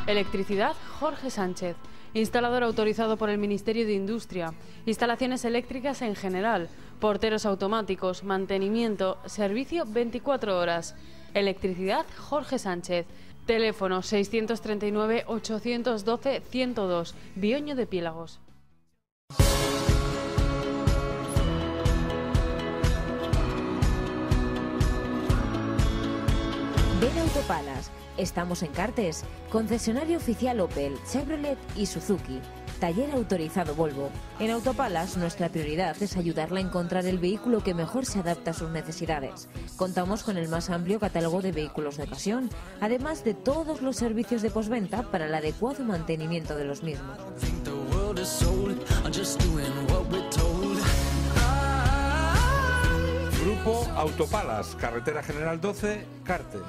Electricidad Jorge Sánchez. Instalador autorizado por el Ministerio de Industria. Instalaciones eléctricas en general. Porteros automáticos. Mantenimiento. Servicio 24 horas. Electricidad Jorge Sánchez. Teléfono 639 812 102. Bioño de Piélagos. Ven a Autopalas. Estamos en Cartes, concesionario oficial Opel, Chevrolet y Suzuki. Taller autorizado Volvo. En Autopalas nuestra prioridad es ayudarla a encontrar el vehículo que mejor se adapta a sus necesidades. Contamos con el más amplio catálogo de vehículos de ocasión, además de todos los servicios de postventa para el adecuado mantenimiento de los mismos. Grupo Autopalas, Carretera General 12, Cartes.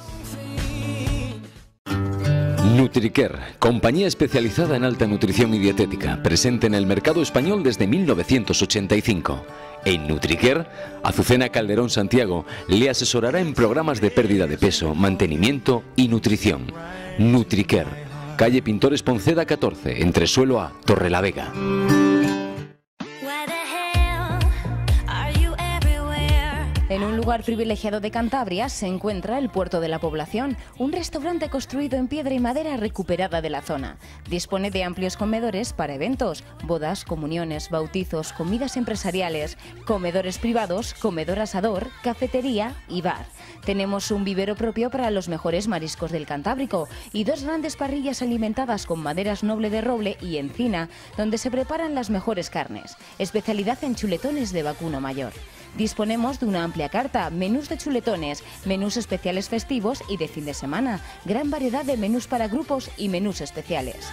Nutricare, compañía especializada en alta nutrición y dietética, presente en el mercado español desde 1985. En Nutricare, Azucena Calderón Santiago le asesorará en programas de pérdida de peso, mantenimiento y nutrición. Nutricare, calle Pintores Ponceda 14, Entresuelo A, Torrelavega. En un lugar privilegiado de Cantabria se encuentra el Puerto de la Población, un restaurante construido en piedra y madera recuperada de la zona. Dispone de amplios comedores para eventos, bodas, comuniones, bautizos, comidas empresariales, comedores privados, comedor asador, cafetería y bar. Tenemos un vivero propio para los mejores mariscos del Cantábrico y dos grandes parrillas alimentadas con maderas noble de roble y encina, donde se preparan las mejores carnes. Especialidad en chuletones de vacuno mayor. Disponemos de una amplia carta, menús de chuletones, menús especiales festivos y de fin de semana, gran variedad de menús para grupos y menús especiales.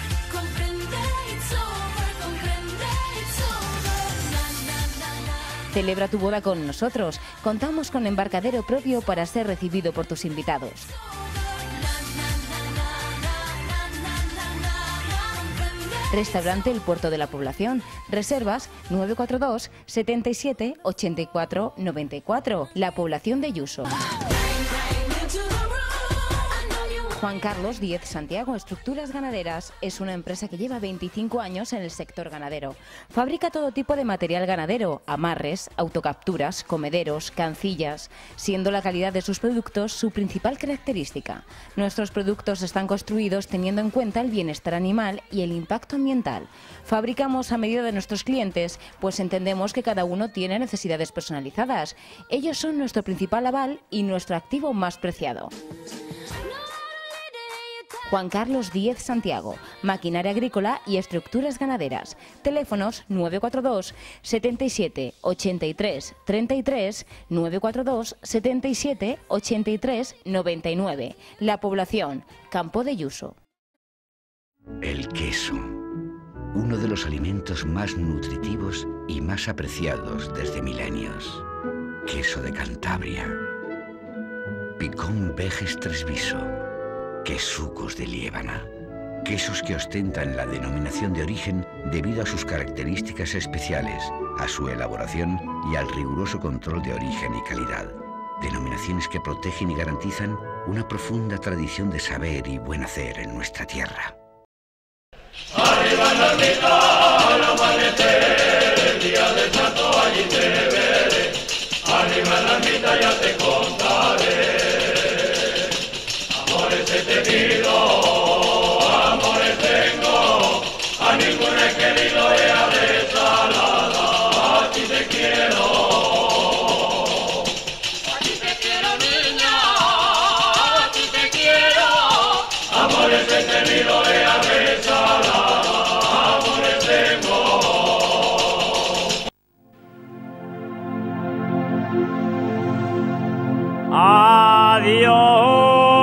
Celebra tu boda con nosotros. Contamos con embarcadero propio para ser recibido por tus invitados. Restaurante El Puerto de la Población. Reservas 942 77 84 94. La Población de Yuso. Juan Carlos Díez Santiago, Estructuras Ganaderas, es una empresa que lleva 25 años en el sector ganadero. Fabrica todo tipo de material ganadero, amarres, autocapturas, comederos, cancillas, siendo la calidad de sus productos su principal característica. Nuestros productos están construidos teniendo en cuenta el bienestar animal y el impacto ambiental. Fabricamos a medida de nuestros clientes, pues entendemos que cada uno tiene necesidades personalizadas. Ellos son nuestro principal aval y nuestro activo más preciado. Juan Carlos Díez Santiago, maquinaria agrícola y estructuras ganaderas. Teléfonos 942 77 83 33, 942 77 83 99. La Población, Campo de Yuso. El queso, uno de los alimentos más nutritivos y más apreciados desde milenios. Queso de Cantabria. Picón Veges Tresviso. Quesucos de Liébana. Quesos que ostentan la denominación de origen debido a sus características especiales, a su elaboración y al riguroso control de origen y calidad. Denominaciones que protegen y garantizan una profunda tradición de saber y buen hacer en nuestra tierra. Arriba la mitad, al amanecer, el día del santo allí te veré. Arriba la mitad ya te contaré. Amores he tenido, amores tengo, a ninguno he querido de salada, a ti te quiero. A ti te quiero, niña, a ti te quiero. Amores he tenido de salada, amores tengo. Adiós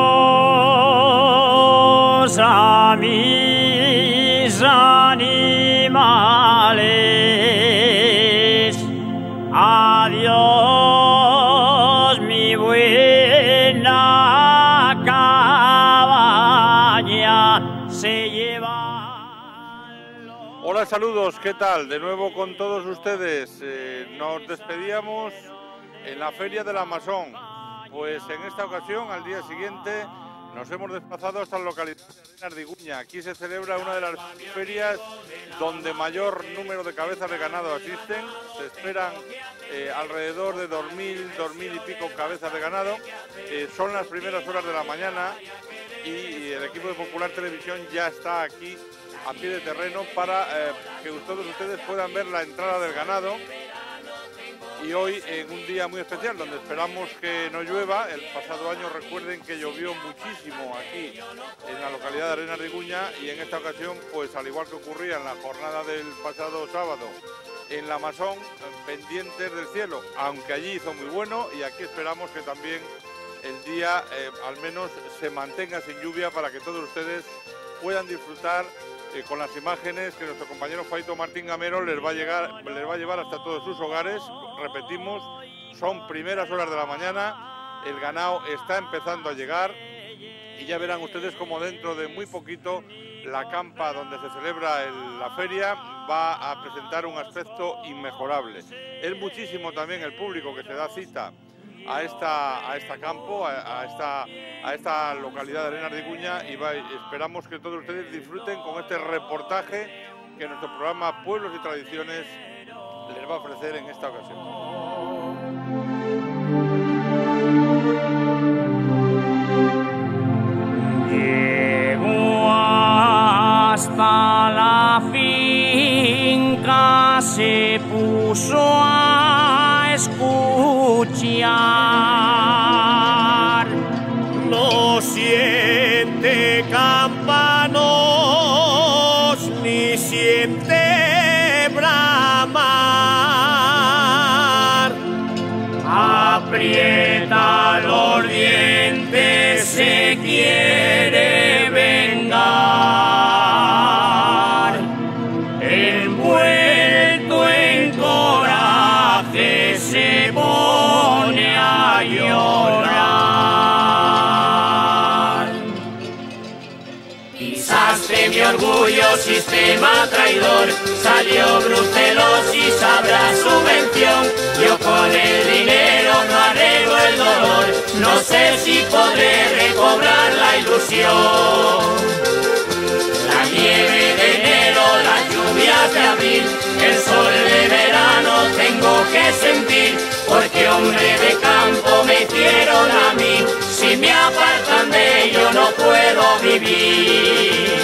a mis animales, adiós mi buena cabaña, se lleva. Hola, saludos, ¿qué tal? De nuevo con todos ustedes. Nos despedíamos en la Feria del Amasón. Pues en esta ocasión, al día siguiente, Nos hemos desplazado hasta la localidad de Arenas de Iguña. Aquí se celebra una de las ferias donde mayor número de cabezas de ganado asisten. Se esperan alrededor de 2.000 y pico cabezas de ganado. Son las primeras horas de la mañana y el equipo de Popular Televisión ya está aquí a pie de terreno para que todos ustedes puedan ver la entrada del ganado. Y hoy en un día muy especial donde esperamos que no llueva. El pasado año recuerden que llovió muchísimo aquí en la localidad de Arenas de Iguña y en esta ocasión, pues al igual que ocurría en la jornada del pasado sábado en la Masón, pendientes del cielo, aunque allí hizo muy bueno, y aquí esperamos que también el día al menos se mantenga sin lluvia para que todos ustedes puedan disfrutar con las imágenes que nuestro compañero Faito Martín Gamero les va a llevar hasta todos sus hogares. Repetimos, son primeras horas de la mañana, el ganado está empezando a llegar y ya verán ustedes como dentro de muy poquito la campa donde se celebra la feria va a presentar un aspecto inmejorable. Es muchísimo también el público que se da cita a esta campo, a esta localidad de Arenas de Iguña, y esperamos que todos ustedes disfruten con este reportaje que nuestro programa Pueblos y Tradiciones les va a ofrecer en esta ocasión. Llegó hasta la finca, se puso a escuchar. No siente campanos ni siente bramar. Aprieta los dientes, se quiere vengar. Envuelto en coraje se pone a llorar. Pisaste mi orgullo, sistema traidor. Salió Brucelosis, habrá subvención. Yo con el dinero no arreglo el dolor. No sé si podré recobrar la ilusión. La nieve de enero, las lluvias de abril, el sol de verano tengo que sentir, porque hombre de campo me hicieron a mí. Si me apartan de ello no puedo vivir.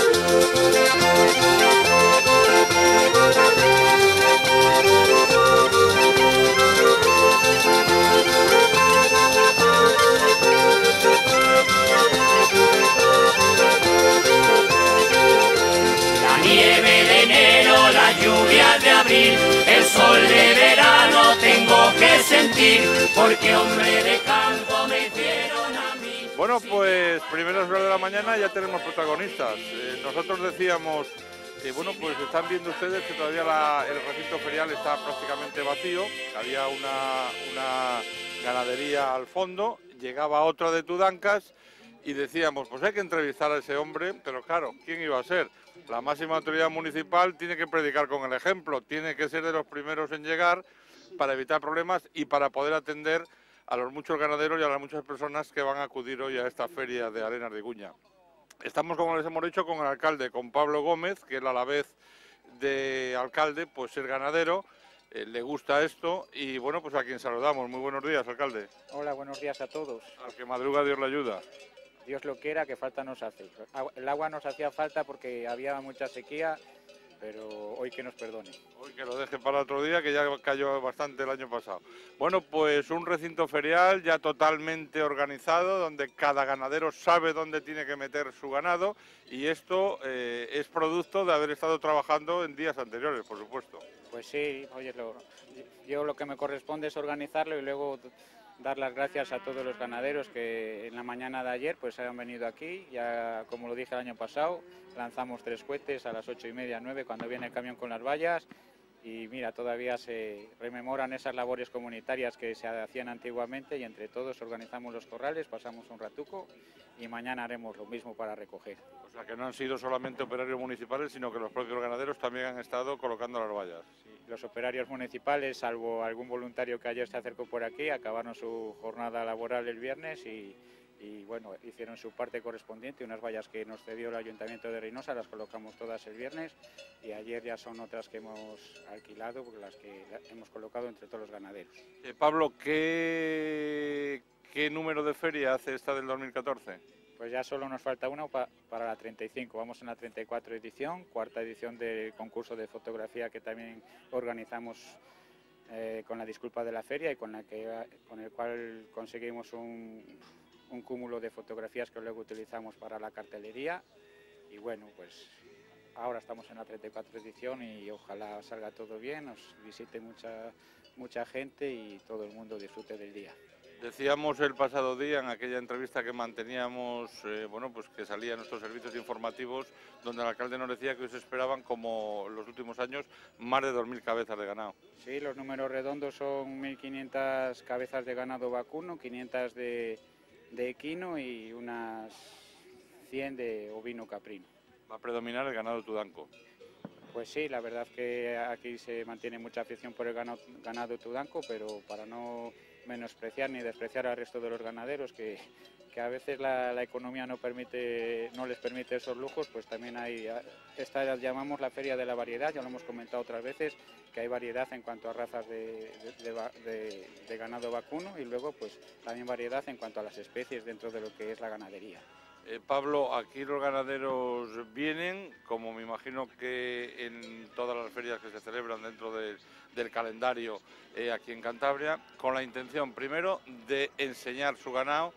La nieve de enero, las lluvias de abril, el sol de verano tengo que sentir, porque hombre de campo me hicieron a mí. Bueno, pues primeras horas de la mañana ya tenemos protagonistas. Nosotros decíamos, bueno, pues están viendo ustedes que todavía el recinto ferial está prácticamente vacío. Había una ganadería al fondo, llegaba otra de Tudancas y decíamos, pues hay que entrevistar a ese hombre, pero claro, ¿quién iba a ser? La máxima autoridad municipal tiene que predicar con el ejemplo, tiene que ser de los primeros en llegar para evitar problemas y para poder atender a los muchos ganaderos y a las muchas personas que van a acudir hoy a esta feria de Arenas de Iguña. Estamos, como les hemos dicho, con el alcalde, con Pablo Gómez, que él a la vez de alcalde, pues es ganadero, le gusta esto y bueno, pues a quien saludamos. Muy buenos días, alcalde. Hola, buenos días a todos. Al que madruga Dios le ayuda. Dios lo quiera, que falta nos hace. El agua nos hacía falta porque había mucha sequía, pero hoy que nos perdone. Hoy que lo deje para otro día, que ya cayó bastante el año pasado. Bueno, pues un recinto ferial ya totalmente organizado, donde cada ganadero sabe dónde tiene que meter su ganado, y esto es producto de haber estado trabajando en días anteriores, por supuesto. Pues sí, oye, yo lo que me corresponde es organizarlo y luego dar las gracias a todos los ganaderos que en la mañana de ayer pues hayan venido aquí. Ya, como lo dije el año pasado, lanzamos 3 cohetes a las 8:30, 9, cuando viene el camión con las vallas. Y mira, todavía se rememoran esas labores comunitarias que se hacían antiguamente y entre todos organizamos los corrales, pasamos un ratuco y mañana haremos lo mismo para recoger. O sea, que no han sido solamente operarios municipales, sino que los propios ganaderos también han estado colocando las vallas. Sí, los operarios municipales, salvo algún voluntario que ayer se acercó por aquí, acabaron su jornada laboral el viernes y y bueno, hicieron su parte correspondiente, unas vallas que nos cedió el Ayuntamiento de Reynosa, las colocamos todas el viernes y ayer ya son otras que hemos alquilado, las que hemos colocado entre todos los ganaderos. Pablo, ¿qué número de feria hace esta del 2014? Pues ya solo nos falta una para la 35, vamos en la 34 edición, cuarta edición del concurso de fotografía que también organizamos con la disculpa de la feria y con el cual conseguimos un cúmulo de fotografías que luego utilizamos para la cartelería y bueno, pues ahora estamos en la 34 edición y ojalá salga todo bien, nos visite mucha gente y todo el mundo disfrute del día. Decíamos el pasado día en aquella entrevista que manteníamos, bueno, pues que salía en nuestros servicios informativos, donde el alcalde nos decía que hoy se esperaban, como los últimos años, más de 2.000 cabezas de ganado. Sí, los números redondos son 1.500 cabezas de ganado vacuno, 500 de equino y unas 100 de ovino caprino. Va a predominar el ganado tudanco. Pues sí, la verdad es que aquí se mantiene mucha afición por el ganado tudanco, pero para no menospreciar ni despreciar al resto de los ganaderos, que a veces la economía no les permite esos lujos, pues también hay, esta llamamos la Feria de la Variedad, ya lo hemos comentado otras veces, que hay variedad en cuanto a razas de ganado vacuno y luego pues también variedad en cuanto a las especies dentro de lo que es la ganadería. Pablo, aquí los ganaderos vienen, como me imagino que en todas las ferias que se celebran dentro del calendario aquí en Cantabria, con la intención, primero, de enseñar su ganado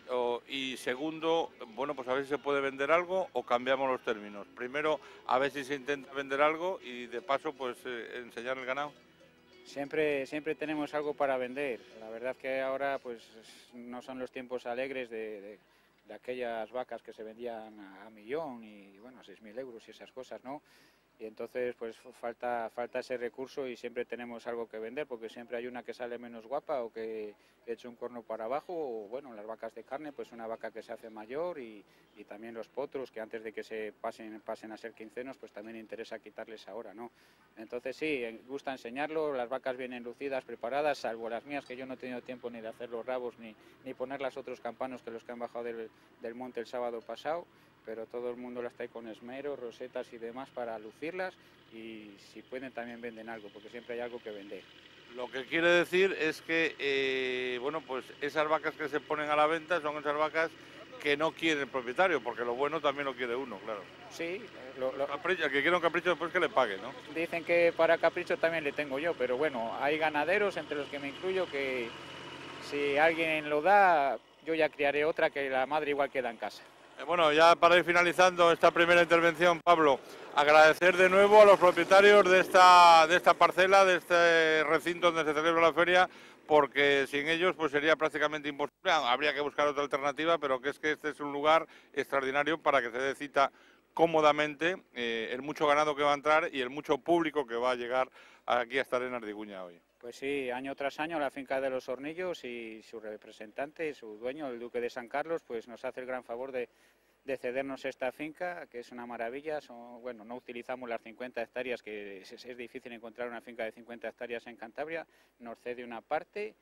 y segundo, bueno, pues a ver si se puede vender algo o cambiamos los términos. Primero, a ver si se intenta vender algo y de paso, pues enseñar el ganado. Siempre tenemos algo para vender. La verdad que ahora pues no son los tiempos alegres de aquellas vacas que se vendían a 1.000.000 y bueno, a 6.000 euros y esas cosas, ¿no? Y entonces pues falta ese recurso y siempre tenemos algo que vender porque siempre hay una que sale menos guapa o que echa un corno para abajo o bueno, las vacas de carne pues una vaca que se hace mayor y también los potros que antes de que se pasen a ser quincenos pues también interesa quitarles ahora, ¿no? Entonces sí, gusta enseñarlo, las vacas vienen lucidas, preparadas, salvo las mías que yo no he tenido tiempo ni de hacer los rabos ni poner las otros campanos que los que han bajado del monte el sábado pasado, pero todo el mundo las trae con esmero, rosetas y demás para lucirlas y si pueden también venden algo, porque siempre hay algo que vender. Lo que quiere decir es que, bueno, pues esas vacas que se ponen a la venta son esas vacas que no quiere el propietario, porque lo bueno también lo quiere uno, claro. Sí. El que quiera un capricho después que le pague, ¿no? Dicen que para capricho también le tengo yo, pero bueno, hay ganaderos, entre los que me incluyo, que si alguien lo da, yo ya criaré otra que la madre igual queda en casa. Bueno, ya para ir finalizando esta primera intervención, Pablo, agradecer de nuevo a los propietarios de esta parcela, de este recinto donde se celebra la feria, porque sin ellos pues sería prácticamente imposible. Habría que buscar otra alternativa, pero que este es un lugar extraordinario para que se dé cita cómodamente el mucho ganado que va a entrar y el mucho público que va a llegar aquí hasta Arenas de Iguña hoy. Pues sí, año tras año la finca de los Hornillos y su representante, su dueño, el Duque de San Carlos, pues nos hace el gran favor de cedernos esta finca, que es una maravilla. Bueno, no utilizamos las 50 hectáreas, que es difícil encontrar una finca de 50 hectáreas en Cantabria, nos cede una parte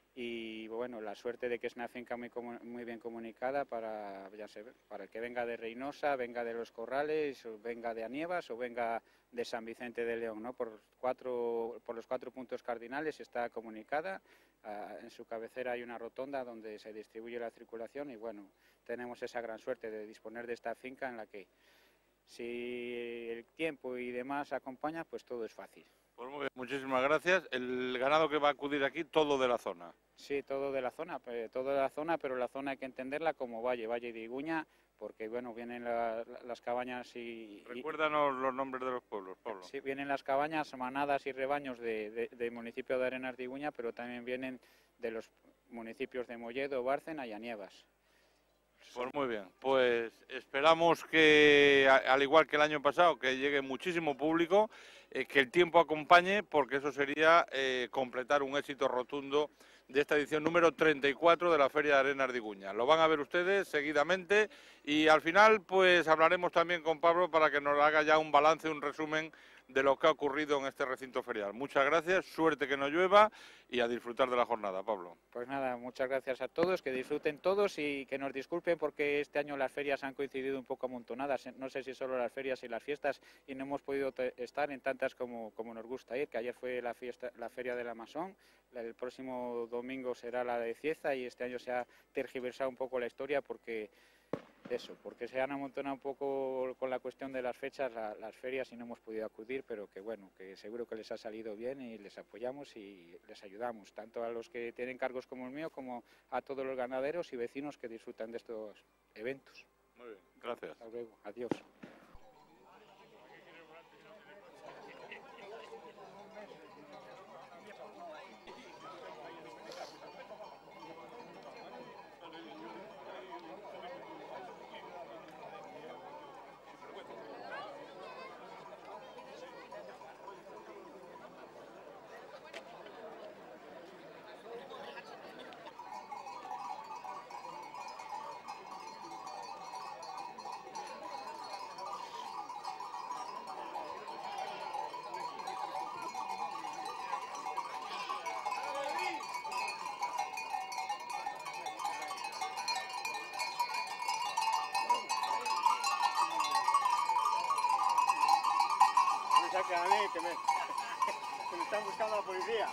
y bueno, la suerte de que es una finca muy bien comunicada para el que venga de Reynosa, venga de Los Corrales, o venga de Anievas o venga de San Vicente de León, ¿no? Por los 4 puntos cardinales está comunicada. En su cabecera hay una rotonda donde se distribuye la circulación y bueno, tenemos esa gran suerte de disponer de esta finca en la que si el tiempo y demás acompaña, pues todo es fácil. Pues muy bien, muchísimas gracias. El ganado que va a acudir aquí, todo de la zona. Sí, todo de la zona, pero la zona hay que entenderla como Valle de Iguña, porque bueno, vienen las cabañas y... Recuérdanos los nombres de los pueblos, Pablo. Sí, vienen las cabañas, manadas y rebaños del municipio de Arenas de Iguña, pero también vienen de los municipios de Molledo, Bárcena y Anievas. Pues muy bien, pues esperamos que, al igual que el año pasado, que llegue muchísimo público, que el tiempo acompañe, porque eso sería completar un éxito rotundo de esta edición número 34 de la Feria de Arenas de Iguña. Lo van a ver ustedes seguidamente y al final pues hablaremos también con Pablo para que nos haga ya un balance, un resumen de lo que ha ocurrido en este recinto ferial. Muchas gracias, suerte que no llueva y a disfrutar de la jornada, Pablo. Pues nada, muchas gracias a todos, que disfruten todos y que nos disculpen porque este año las ferias han coincidido un poco amontonadas, no sé si solo las ferias y las fiestas, y no hemos podido estar en tantas como nos gusta ir, que ayer fue la feria de la Masón, el próximo domingo será la de Cieza y este año se ha tergiversado un poco la historia porque se han amontonado un poco con la cuestión de las fechas, las ferias, y no hemos podido acudir, pero que bueno, que seguro que les ha salido bien y les apoyamos y les ayudamos, tanto a los que tienen cargos como el mío, como a todos los ganaderos y vecinos que disfrutan de estos eventos. Muy bien, gracias. Hasta luego, adiós. A mí, que me están buscando la policía.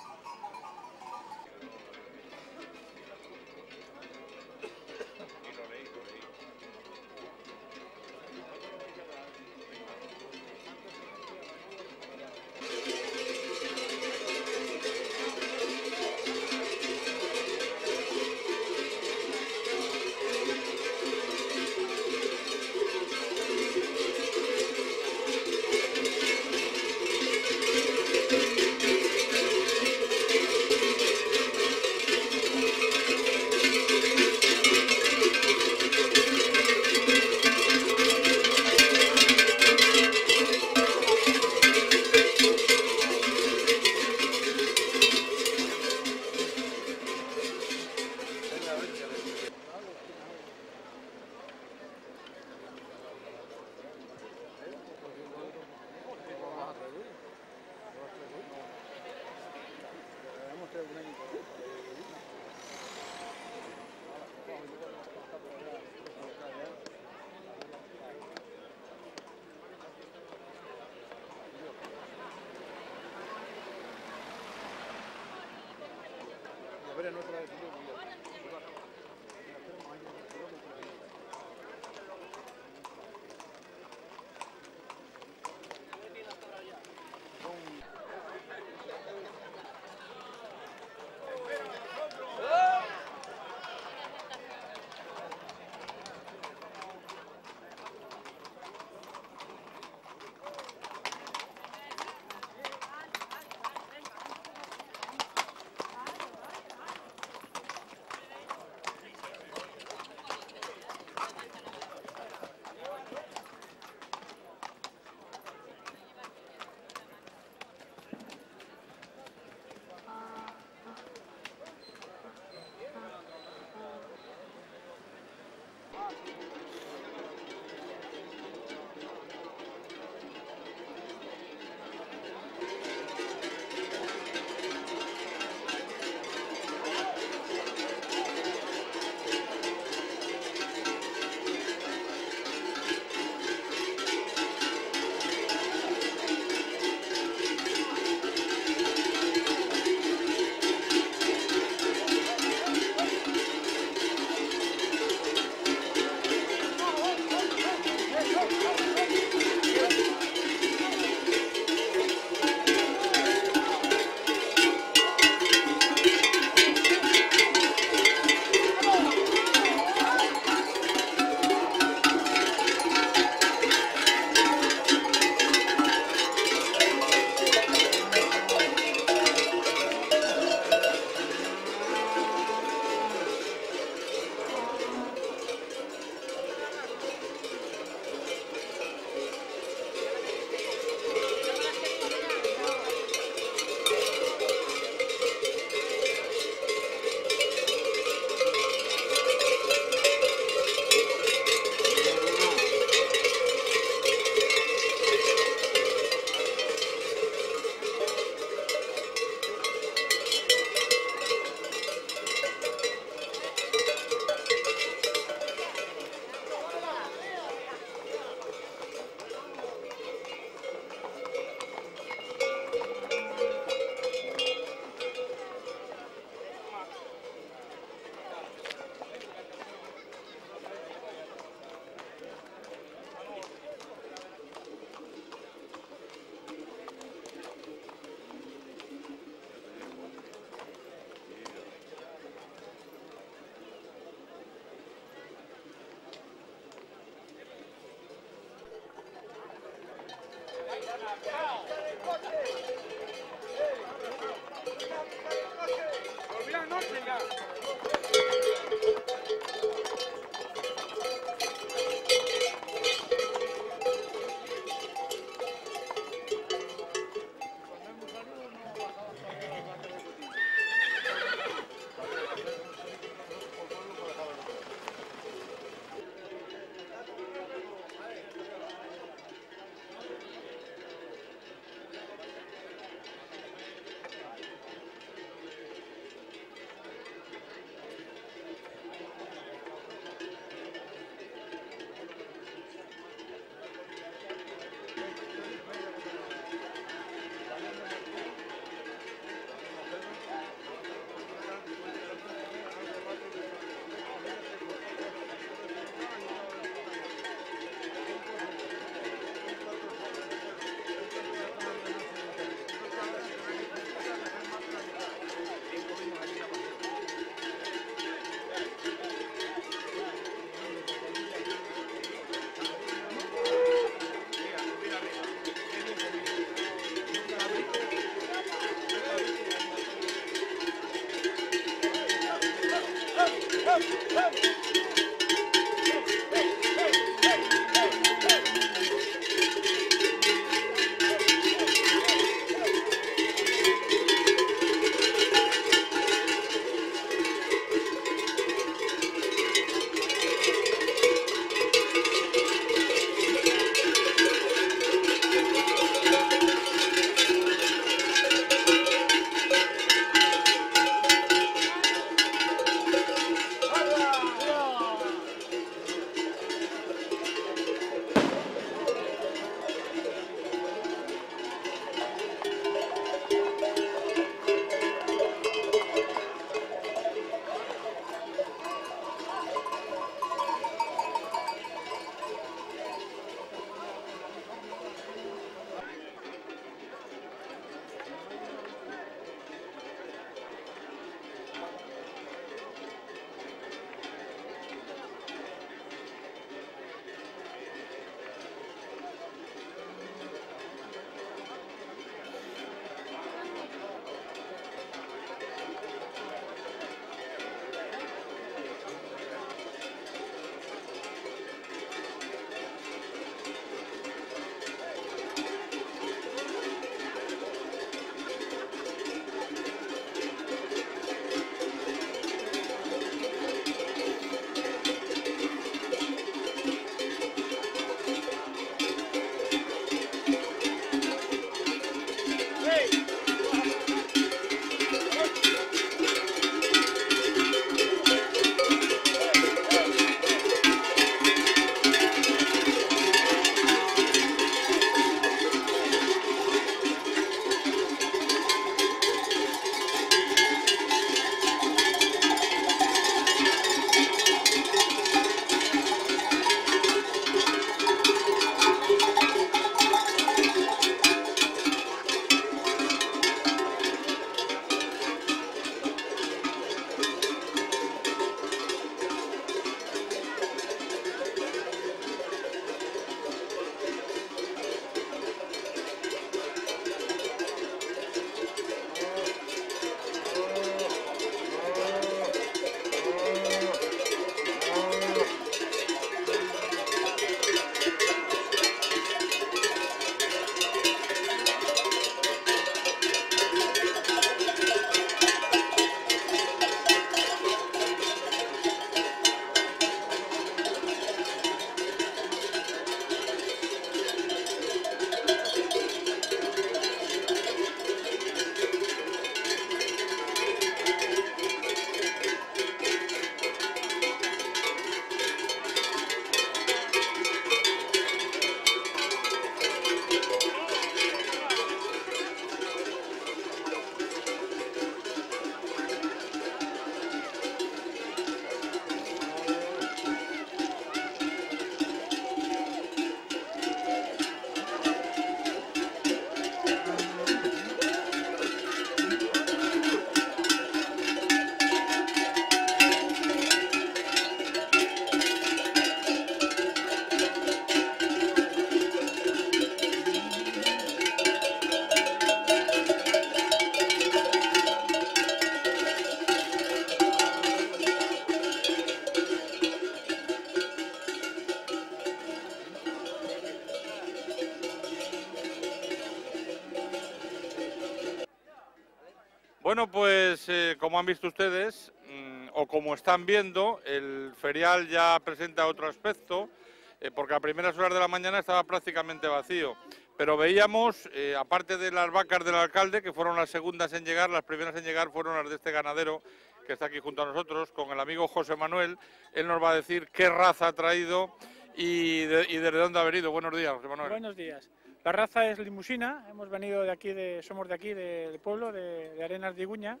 Bueno, pues como han visto ustedes, o como están viendo, el ferial ya presenta otro aspecto, porque a primeras horas de la mañana estaba prácticamente vacío. Pero veíamos, aparte de las vacas del alcalde, que fueron las segundas en llegar, las primeras en llegar fueron las de este ganadero que está aquí junto a nosotros, con el amigo José Manuel. Él nos va a decir qué raza ha traído y desde dónde ha venido. Buenos días, José Manuel. Buenos días. La raza es limusina, hemos venido de aquí, somos de aquí, del pueblo, de Arenas de Iguña,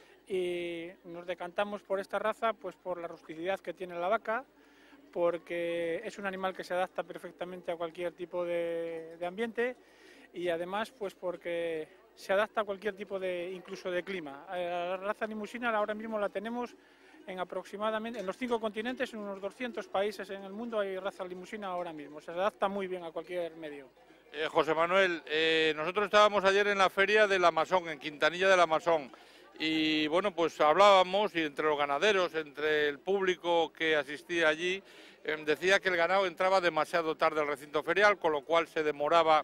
y nos decantamos por esta raza pues por la rusticidad que tiene la vaca, porque es un animal que se adapta perfectamente a cualquier tipo de ambiente, y además pues porque se adapta a cualquier tipo incluso de clima. La raza limusina ahora mismo la tenemos aproximadamente en los 5 continentes, en unos 200 países en el mundo hay raza limusina ahora mismo, se adapta muy bien a cualquier medio. José Manuel, nosotros estábamos ayer en la feria de la Masón, en Quintanilla de la Masón, y bueno, pues hablábamos, y entre los ganaderos, entre el público que asistía allí, decía que el ganado entraba demasiado tarde al recinto ferial, con lo cual se demoraba,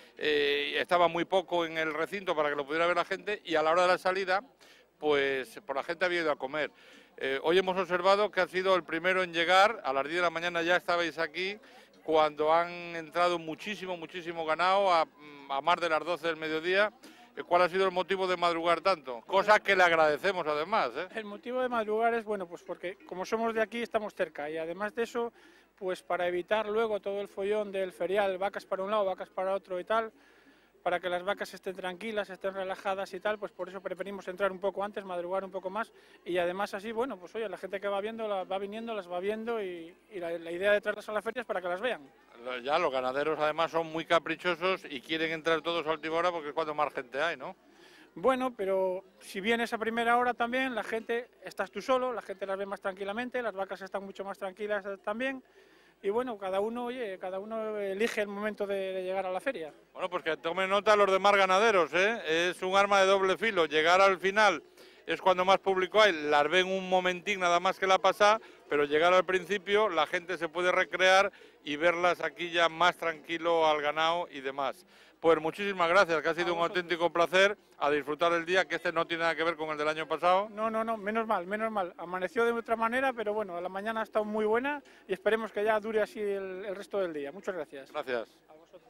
estaba muy poco en el recinto para que lo pudiera ver la gente, y a la hora de la salida, pues la gente había ido a comer. Hoy hemos observado que ha sido el primero en llegar, a las 10 de la mañana ya estabais aquí, cuando han entrado muchísimo ganado a más de las 12 del mediodía. ¿Cuál ha sido el motivo de madrugar tanto? Cosa que le agradecemos además, ¿eh? El motivo de madrugar es, bueno, pues porque como somos de aquí estamos cerca, y además de eso, pues para evitar luego todo el follón del ferial, vacas para un lado, vacas para otro y tal, para que las vacas estén tranquilas, estén relajadas y tal, pues por eso preferimos entrar un poco antes, madrugar un poco más, y además así, bueno, pues oye, la gente que va viendo, va viniendo, las va viendo, y la idea de traerlas a la feria es para que las vean. Ya, los ganaderos además son muy caprichosos y quieren entrar todos a última hora porque es cuando más gente hay, ¿no? Bueno, pero si vienes a primera hora también, la gente, estás tú solo, la gente las ve más tranquilamente, las vacas están mucho más tranquilas también. Y bueno, cada uno elige el momento de llegar a la feria. Bueno, pues que tomen nota los demás ganaderos, ¿eh? Es un arma de doble filo. Llegar al final es cuando más público hay, las ven un momentín nada más que la pasa, pero llegar al principio la gente se puede recrear y verlas aquí ya más tranquilo al ganado y demás. Pues muchísimas gracias, que ha sido un auténtico placer, a disfrutar el día, que este no tiene nada que ver con el del año pasado. No, menos mal. Amaneció de otra manera, pero bueno, la mañana ha estado muy buena y esperemos que ya dure así el resto del día. Muchas gracias. Gracias. A vosotros.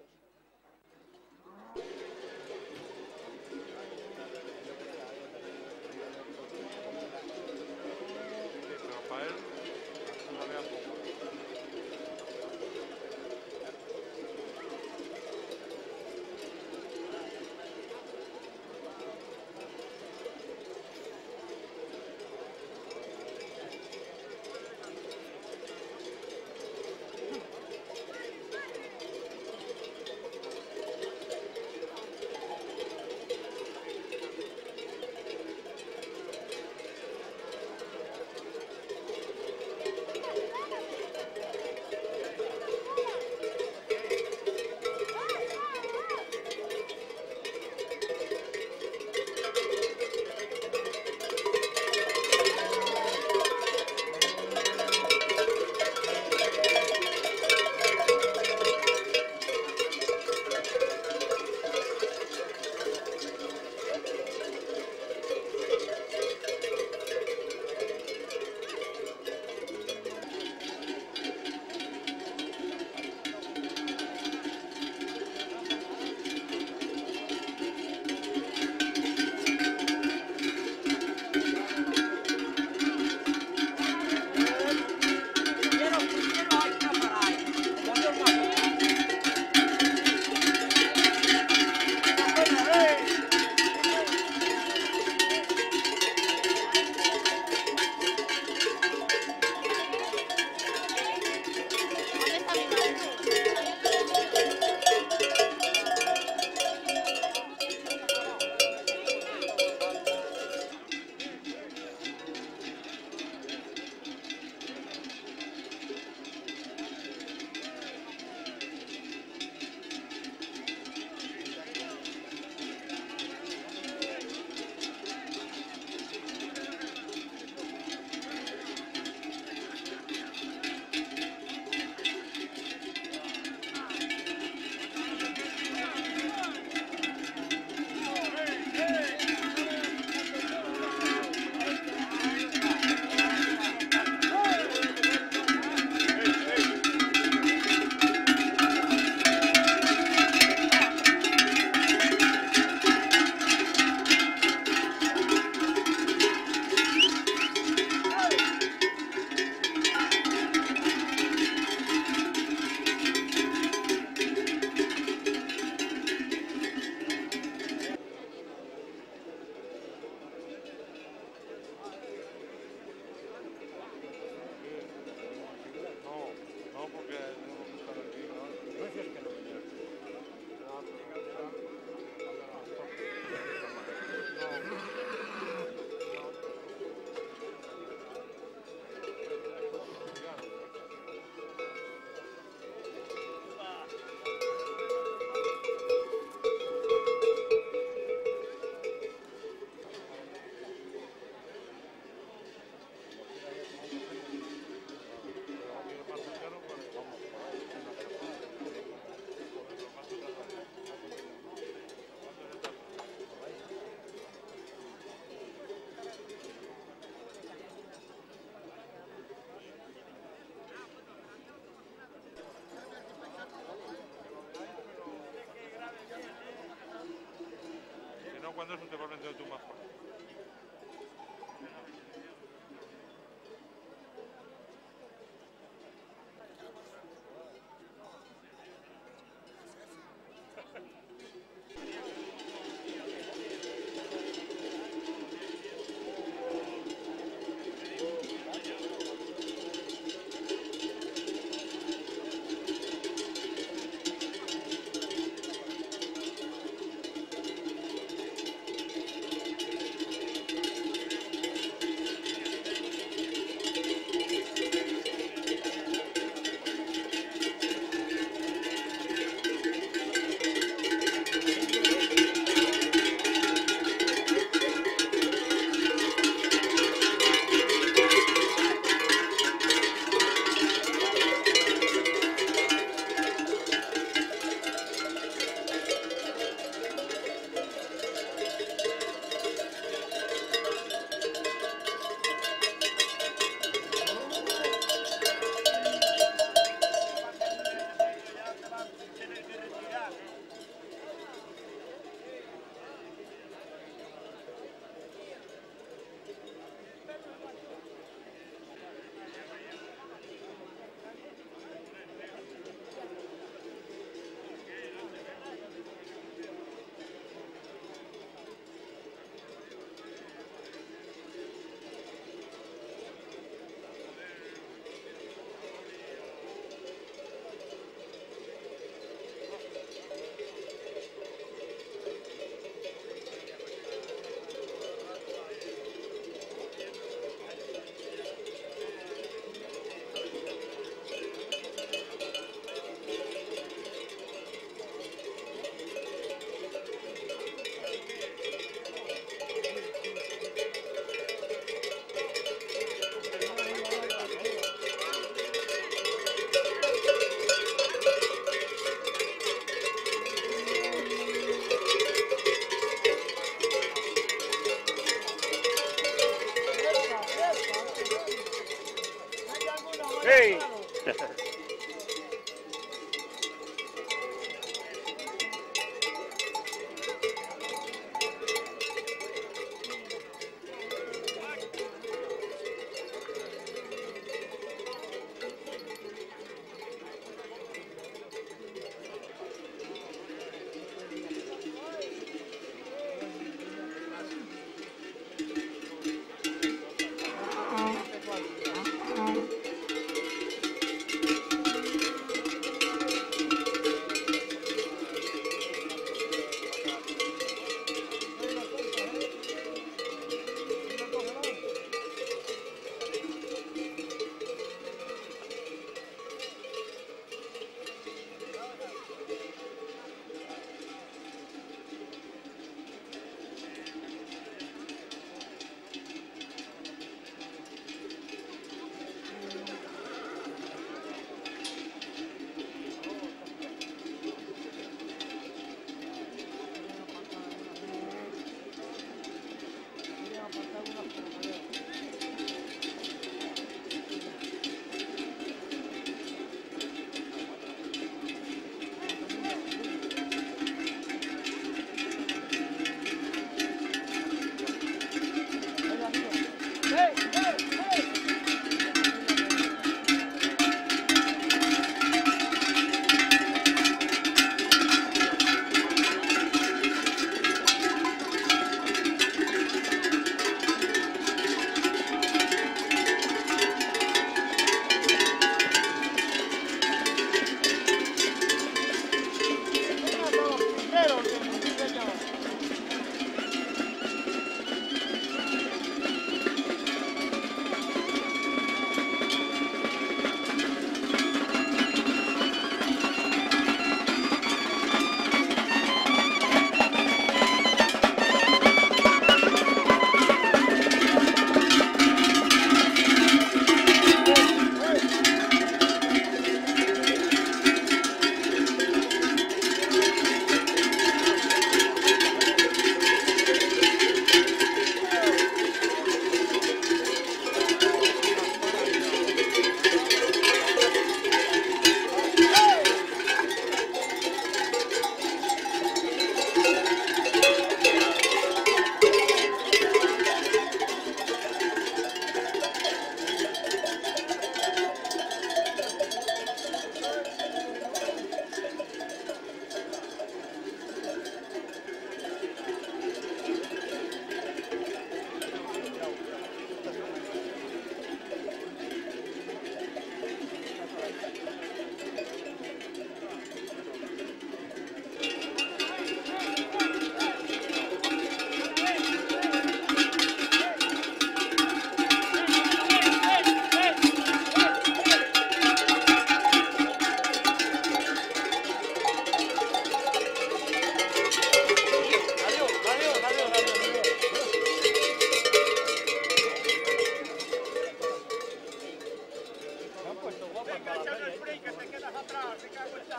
cuando es un temperamento de tu mejor.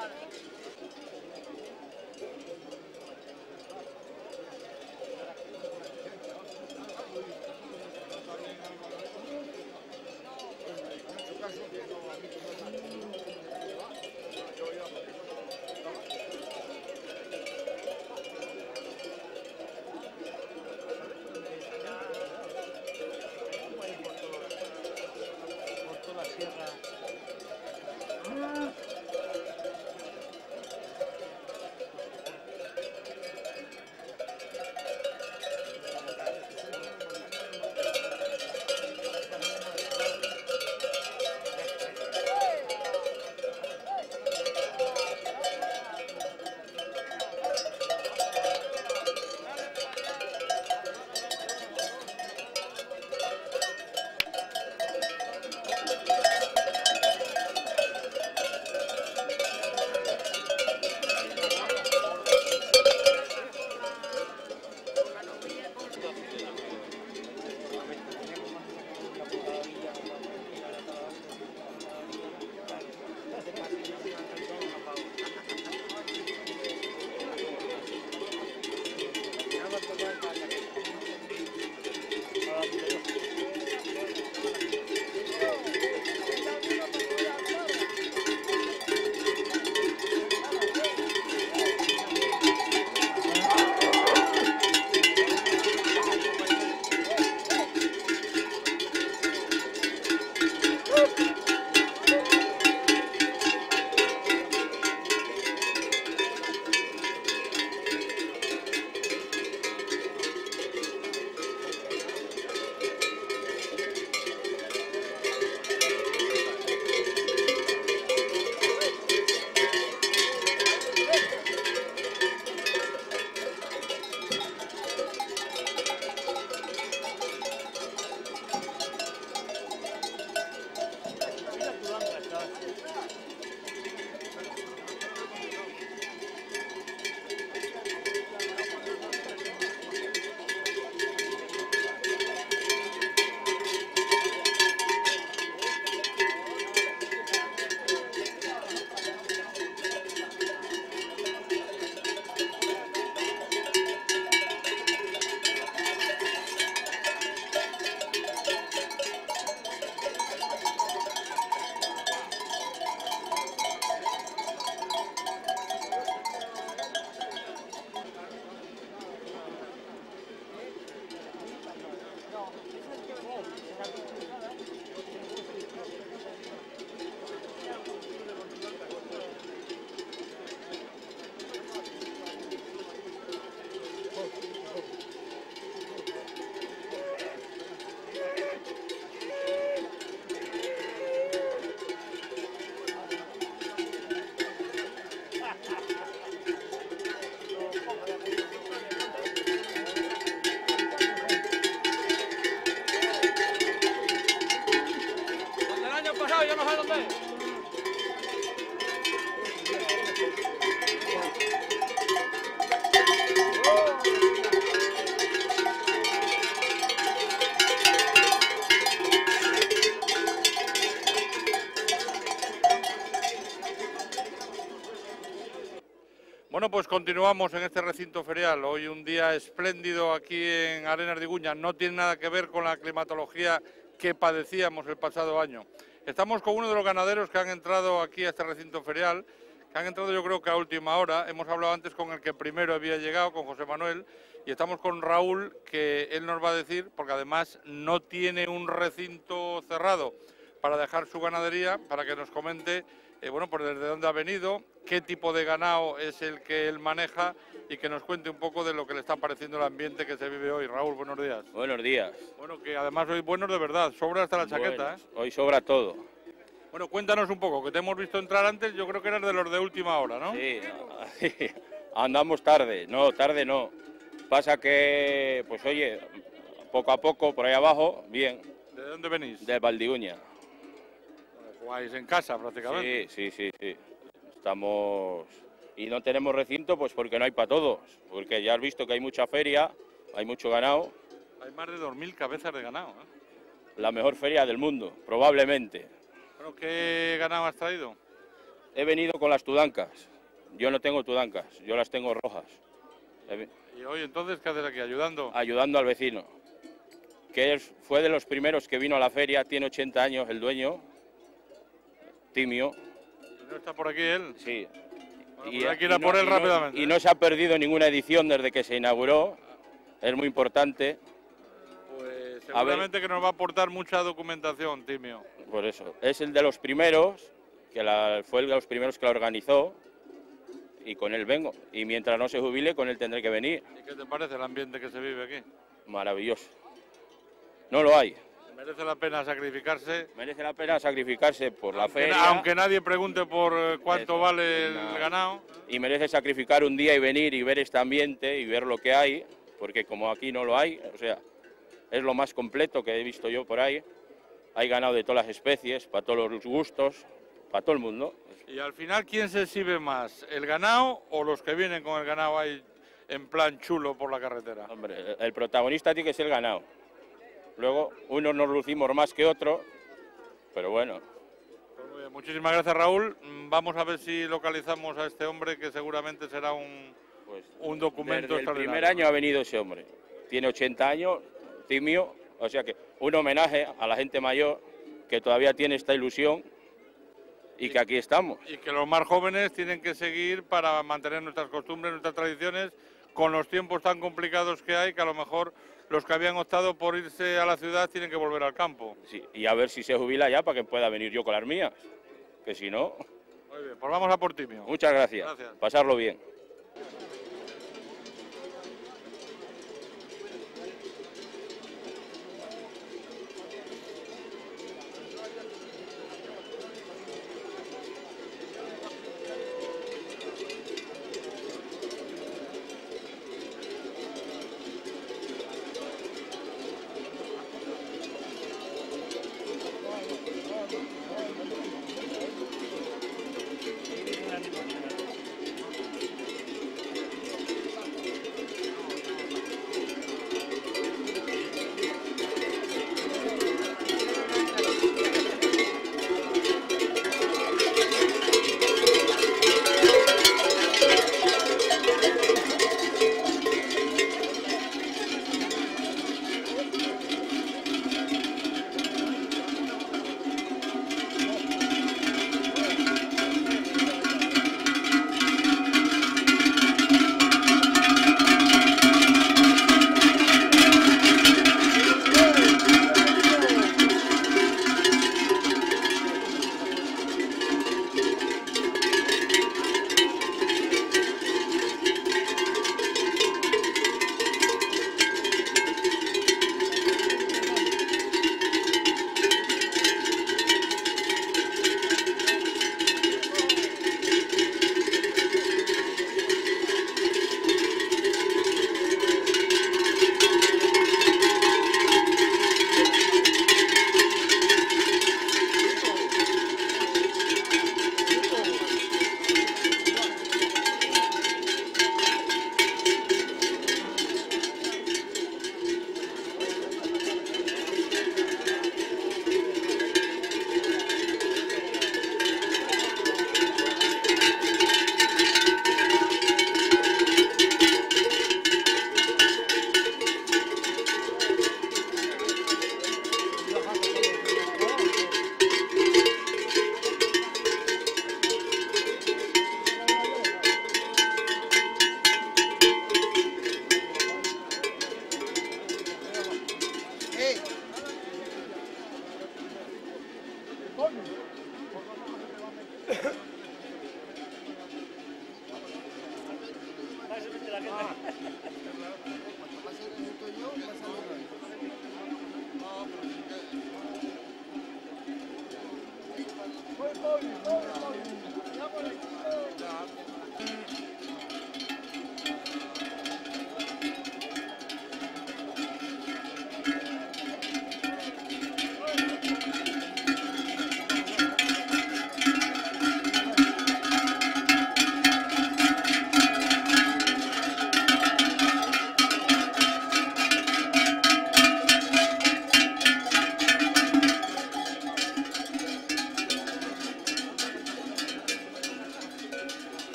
Bueno, pues continuamos en este recinto ferial. Hoy un día espléndido aquí en Arenas de Iguña. No tiene nada que ver con la climatología que padecíamos el pasado año. Estamos con uno de los ganaderos que han entrado aquí a este recinto ferial, que han entrado yo creo que a última hora. Hemos hablado antes con el que primero había llegado, con José Manuel, y estamos con Raúl, que él nos va a decir, porque además no tiene un recinto cerrado para dejar su ganadería, para que nos comente, bueno, pues desde dónde ha venido, qué tipo de ganado es el que él maneja y que nos cuente un poco de lo que le está pareciendo el ambiente que se vive hoy. Raúl, buenos días. Buenos días. Bueno, que además hoy buenos de verdad, sobra hasta la chaqueta, ¿eh? Hoy sobra todo. Bueno, cuéntanos un poco, que te hemos visto entrar antes, yo creo que eras de los de última hora, ¿no? Sí, andamos tarde, tarde no. Pasa que, pues oye, poco a poco, por ahí abajo, bien. ¿De dónde venís? De Valdiuña. Jugáis en casa prácticamente. Sí. Estamos... Y no tenemos recinto pues porque no hay para todos, porque ya has visto que hay mucha feria, hay mucho ganado. Hay más de 2.000 cabezas de ganado, ¿eh? La mejor feria del mundo, probablemente. Bueno, ¿qué ganado has traído? He venido con las tudancas. Yo no tengo tudancas, yo las tengo rojas. ¿Y hoy entonces qué haces aquí, ayudando? Ayudando al vecino, que fue de los primeros que vino a la feria, tiene 80 años el dueño, Timio. ¿Y no está por aquí él? Sí. Bueno, pues hay que ir a por él rápidamente. Y no se ha perdido ninguna edición desde que se inauguró, es muy importante. Pues seguramente que nos va a aportar mucha documentación, Timio. Por eso, es el de los primeros, fue el de los primeros que la organizó, y con él vengo. Y mientras no se jubile, con él tendré que venir. ¿Y qué te parece el ambiente que se vive aquí? Maravilloso. No lo hay. ¿Merece la pena sacrificarse? Merece la pena sacrificarse por la feria. Aunque nadie pregunte por cuánto vale el ganado. Y merece sacrificar un día y venir y ver este ambiente y ver lo que hay, porque como aquí no lo hay, o sea, es lo más completo que he visto yo por ahí. Hay ganado de todas las especies, para todos los gustos, para todo el mundo. Y al final, ¿quién se exhibe más? ¿El ganado o los que vienen con el ganado ahí en plan chulo por la carretera? Hombre, el protagonista tiene que ser el ganado. Luego, unos nos lucimos más que otros, pero bueno. Pues muy bien, muchísimas gracias, Raúl. Vamos a ver si localizamos a este hombre, que seguramente será un documento Desde el extraordinario. primer año ha venido ese hombre. Tiene 80 años, Timio, o sea que un homenaje a la gente mayor que todavía tiene esta ilusión y que aquí estamos. Y que los más jóvenes tienen que seguir para mantener nuestras costumbres, nuestras tradiciones, con los tiempos tan complicados que hay, que a lo mejor los que habían optado por irse a la ciudad tienen que volver al campo. Sí, y a ver si se jubila ya para que pueda venir yo con las mías, que si no... Muy bien, pues vamos a por Timio. Muchas gracias. Gracias. Pasarlo bien.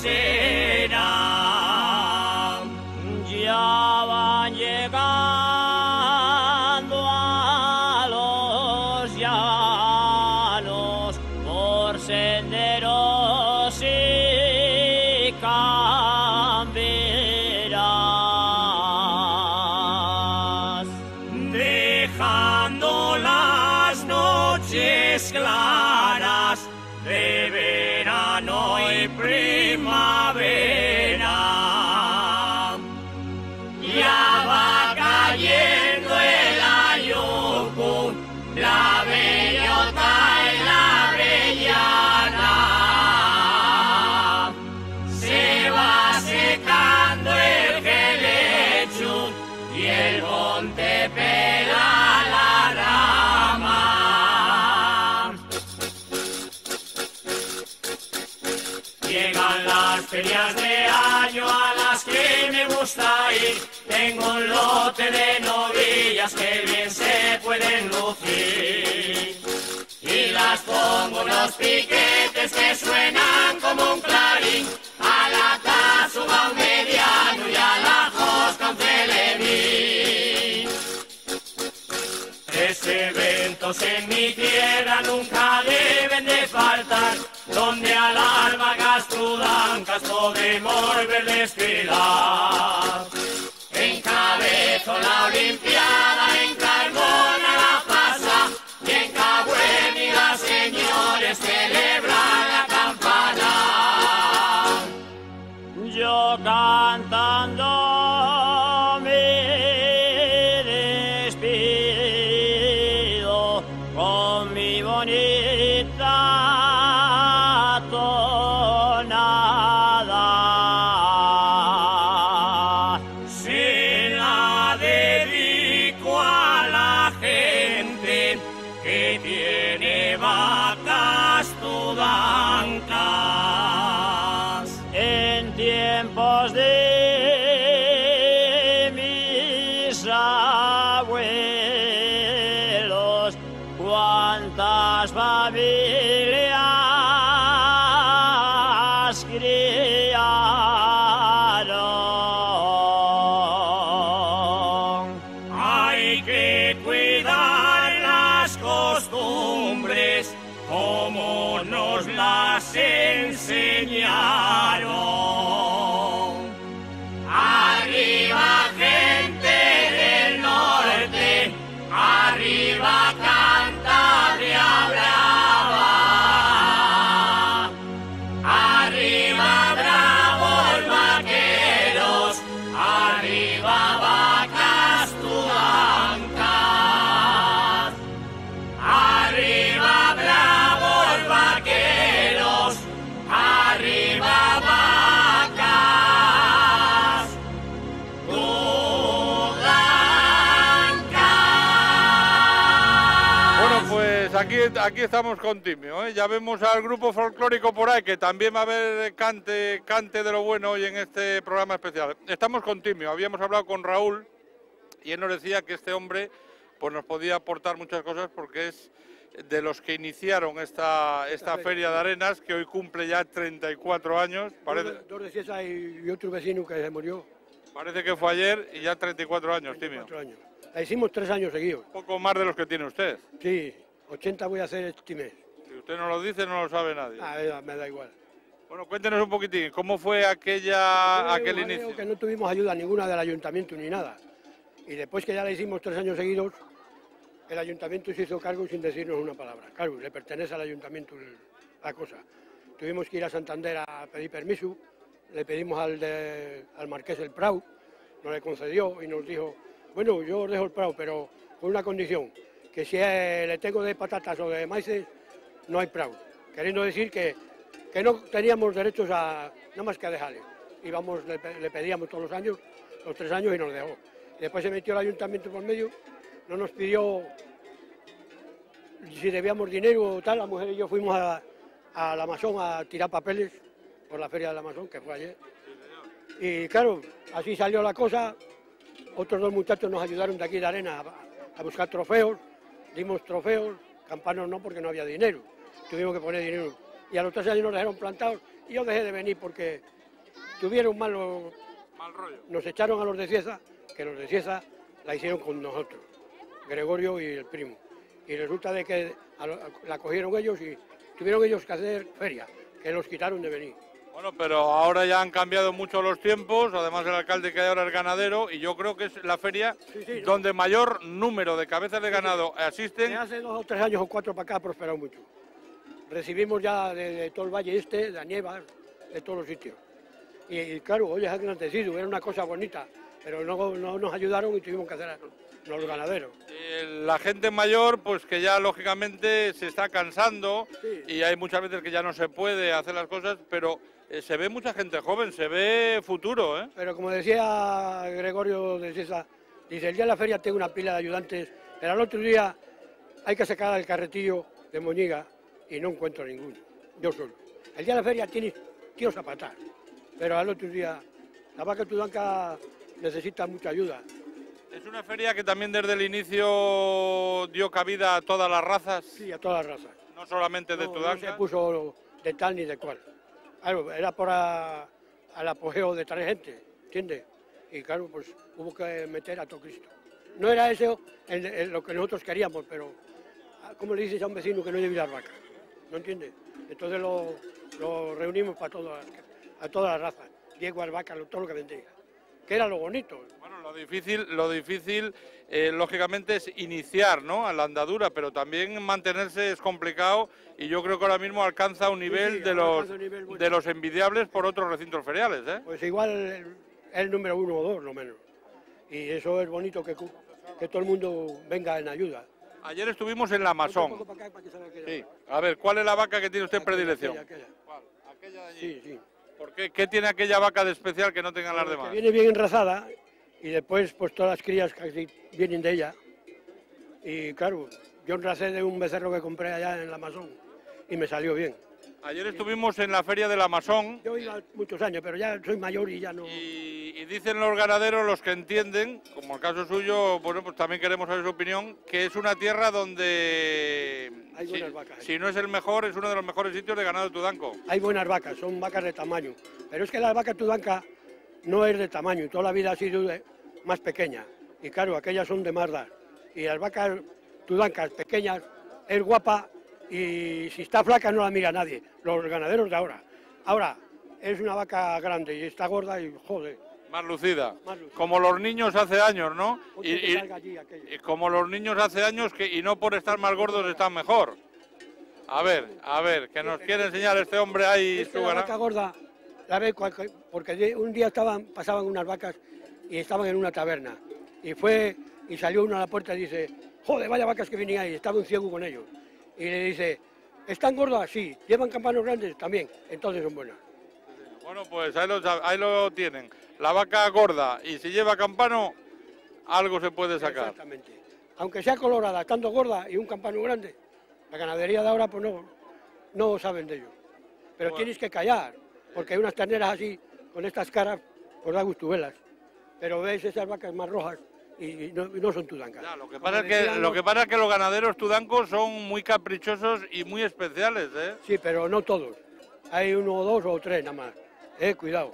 será. Ya van llegando a los llanos por senderos y camberas, dejando las noches claras de verano y primavera. Ya va cayendo el ayuco, la bellota y la avellana. Se va secando el gelecho y el monte pela la rama. Llegan las ferias de año a las que me gusta ir. Tengo un lote de novillas que bien se pueden lucir. Y las pongo en los piquetes que suenan como un clarín. A la tazuga un mediano y a la josca un celebín. Tres eventos en mi tierra nunca deben de faltar, donde a las vacas trudancas podemos ver desfilar. Encabezo la olimpiada, en Carmona la pasa, y en Cabuéniga, señores, celebran la campana. Yo cantando me despido con mi bonita tonada. Se la dedico a la gente que tiene vacas tudancas. En tiempos de mis abuelos, cuántas familias criaron. Hay que cuidar las costumbres como nos las enseñaron. Arriba gente del norte, arriba Cantabria brava, arriba bravos vaqueros, arriba vacas tudancas, arriba bravos vaqueros, arriba vacas tudancas. Bueno, pues aquí estamos con Timio, ¿eh? Ya vemos al grupo folclórico por ahí, que también va a haber cante de lo bueno hoy en este programa especial. Estamos con Timio, habíamos hablado con Raúl y él nos decía que este hombre pues nos podía aportar muchas cosas porque es de los que iniciaron esta feria de Arenas, que hoy cumple ya 34 años. Dos de Ciesa y otro vecino que se murió. Parece que fue ayer y ya 34 años, 34 Timio. Años. La hicimos 3 años seguidos. Poco más de los que tiene usted. Sí, 80 voy a hacer este mes. Si usted no lo dice, no lo sabe nadie. Me da igual. Bueno, cuéntenos un poquitín, ¿cómo fue aquel inicio? Que no tuvimos ayuda ninguna del ayuntamiento ni nada. Y después que ya la hicimos 3 años seguidos, el ayuntamiento se hizo cargo sin decirnos una palabra. Claro, le pertenece al ayuntamiento la cosa. Tuvimos que ir a Santander a pedir permiso, le pedimos al marqués del Prau, nos le concedió y nos dijo, bueno, yo os dejo el Prau, pero con una condición, que si le tengo de patatas o de maíces, no hay Prau. Queriendo decir que no teníamos derechos a nada más que a dejarle. Íbamos, le pedíamos todos los años, los 3 años y nos dejó. Después se metió el ayuntamiento por medio, no nos pidió si debíamos dinero o tal. La mujer y yo fuimos a la Masón a tirar papeles por la feria de la Masón, que fue ayer. Y claro, así salió la cosa. Otros 2 muchachos nos ayudaron de aquí de Arena a buscar trofeos, dimos trofeos, campanos no porque no había dinero, tuvimos que poner dinero. Y a los 3 años nos dejaron plantados Y yo dejé de venir porque tuvieron mal rollo. Nos echaron a los de Cieza, que los de Cieza la hicieron con nosotros, Gregorio y el primo. Y resulta de que la cogieron ellos y tuvieron ellos que hacer feria, que los quitaron de venir. Bueno, pero ahora ya han cambiado mucho los tiempos, además el alcalde que hay ahora es ganadero, y yo creo que es la feria donde mayor número de cabezas de ganado asisten. De hace 2 o 3 años o 4 para acá ha prosperado mucho. Recibimos ya de todo el valle este, de Añeva, de todos los sitios. Y claro, hoy es engrandecido, era una cosa bonita, pero no nos ayudaron y tuvimos que hacer los ganaderos. La gente mayor, pues que ya lógicamente se está cansando, y hay muchas veces que ya no se puede hacer las cosas, pero se ve mucha gente joven, se ve futuro, ¿eh? Pero como decía Gregorio de César, dice, el día de la feria tengo una pila de ayudantes, pero al otro día hay que sacar el carretillo de Moñiga y no encuentro ninguno, yo solo. El día de la feria tienes tíos a patar, pero al otro día la vaca tudanca necesita mucha ayuda. Es una feria que también desde el inicio dio cabida a todas las razas. Sí, a todas las razas. No solamente de tudanca. No se puso de tal ni de cual. Claro, era por al apogeo de tal gente, ¿entiendes? Y claro, pues hubo que meter a todo Cristo. No era eso en lo que nosotros queríamos, pero ¿cómo le dices a un vecino que no lleve las vacas? ¿No entiendes? Entonces lo reunimos para a todas las razas, yeguas, vacas, todo lo que vendría. Que era lo bonito. Bueno, lo difícil lógicamente es iniciar, ¿no?, a la andadura, pero también mantenerse es complicado, y yo creo que ahora mismo alcanza un nivel de los envidiables por otros recintos feriales, ¿eh? Pues igual el número 1 o 2, lo menos. Y eso es bonito que todo el mundo venga en ayuda. Ayer estuvimos en la Masón. Sí. A ver, ¿cuál es la vaca que tiene usted en predilección? Aquella. ¿Cuál? ¿Aquella de allí? Sí, sí. ¿Por qué? ¿Qué tiene aquella vaca de especial que no tengan las demás? Que viene bien enrazada y después pues todas las crías casi vienen de ella. Y claro, yo enracé de un becerro que compré allá en la Masón y me salió bien. Ayer estuvimos en la feria de la Masón. Yo iba muchos años, pero ya soy mayor y ya no... Y dicen los ganaderos, los que entienden, como el caso suyo, bueno, pues también queremos saber su opinión, que es una tierra donde, hay buenas vacas. Si no es el mejor, es uno de los mejores sitios de ganado tudanco. Hay buenas vacas, son vacas de tamaño, pero es que la vaca tudanca no es de tamaño, toda la vida ha sido más pequeña, y claro, aquellas son de más dar. Y las vacas tudancas pequeñas es guapa, y si está flaca no la mira nadie, los ganaderos de ahora. Ahora, es una vaca grande y está gorda y joder. Más lucida. Como los niños hace años, ¿no? Y como los niños hace años y no por estar más gordos están mejor. A ver, que nos quiere enseñar este hombre ahí su ganado. La vaca gorda, la ve porque un día pasaban unas vacas y estaban en una taberna. Y salió uno a la puerta y dice, joder, vaya vacas que vienen ahí, estaba un ciego con ellos. Y le dice, ¿están gordas? Sí. ¿Llevan campanos grandes? También. Entonces son buenas. Bueno, pues ahí lo tienen. La vaca gorda, y si lleva campano, algo se puede sacar. Exactamente. Aunque sea colorada, estando gorda y un campano grande, la ganadería de ahora pues no saben de ello. Pero bueno, tienes que callar, porque hay unas terneras así, con estas caras, pues da gusto verlas. Pero ves esas vacas más rojas y no son tudancas. Ya, lo que pasa es que los ganaderos tudancos son muy caprichosos y muy especiales, ¿eh? Sí, pero no todos. Hay 1 o 2 o 3 nada más. Cuidado.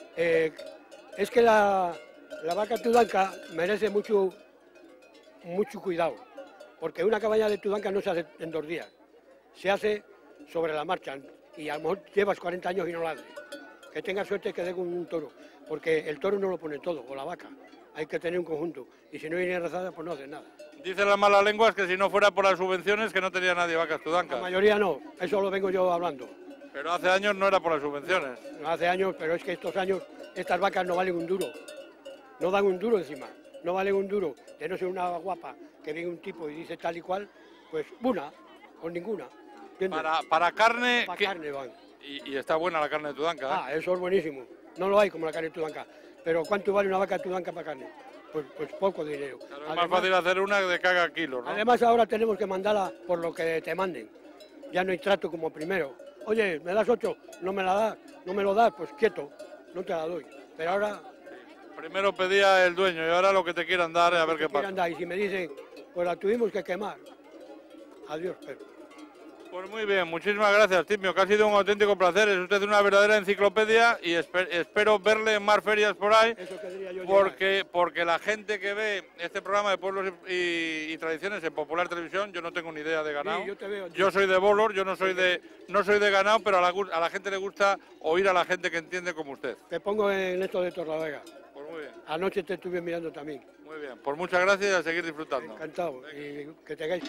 Es que la vaca tudanca merece mucho cuidado, porque una cabaña de tudanca no se hace en 2 días, se hace sobre la marcha, y a lo mejor llevas 40 años y no la haces. Que tengas suerte que dé con un toro, porque el toro no lo pone todo, o la vaca, hay que tener un conjunto, y si no viene enrazada pues no hace nada. Dicen las malas lenguas que si no fuera por las subvenciones que no tenía nadie vacas tudancas. La mayoría no, eso lo vengo yo hablando. Pero hace años no era por las subvenciones. No, hace años, pero es que estos años estas vacas no valen un duro. No dan un duro encima. No valen un duro. De no ser una guapa que viene un tipo y dice tal y cual, pues una o ninguna. Para carne... Para carne van. Y está buena la carne de tudanca, ¿eh? Ah, eso es buenísimo. No lo hay como la carne de tudanca. Pero ¿cuánto vale una vaca de tudanca para carne? Pues poco dinero. Claro, es más fácil hacer una de que haga kilos, ¿no? Además ahora tenemos que mandarla por lo que te manden. Ya no hay trato como primero. Oye, ¿me das 8? No me la das, no me lo das, pues quieto, no te la doy. Pero ahora... Primero pedía el dueño y ahora lo que te quieran dar, a ver qué pasa. Y si me dicen, pues la tuvimos que quemar, adiós, pero... Pues muy bien, muchísimas gracias, Timio, que ha sido un auténtico placer. Es usted una verdadera enciclopedia y espero verle en más ferias por ahí, porque la gente que ve este programa de pueblos y tradiciones en Popular Televisión, yo no tengo ni idea de ganado. Sí, yo soy de bolos, yo no soy de ganado, pero a la gente le gusta oír a la gente que entiende como usted. Te pongo en esto de Torlavega. Pues muy bien. Anoche te estuve mirando también. Muy bien, pues muchas gracias y a seguir disfrutando. Encantado, y que tengáis...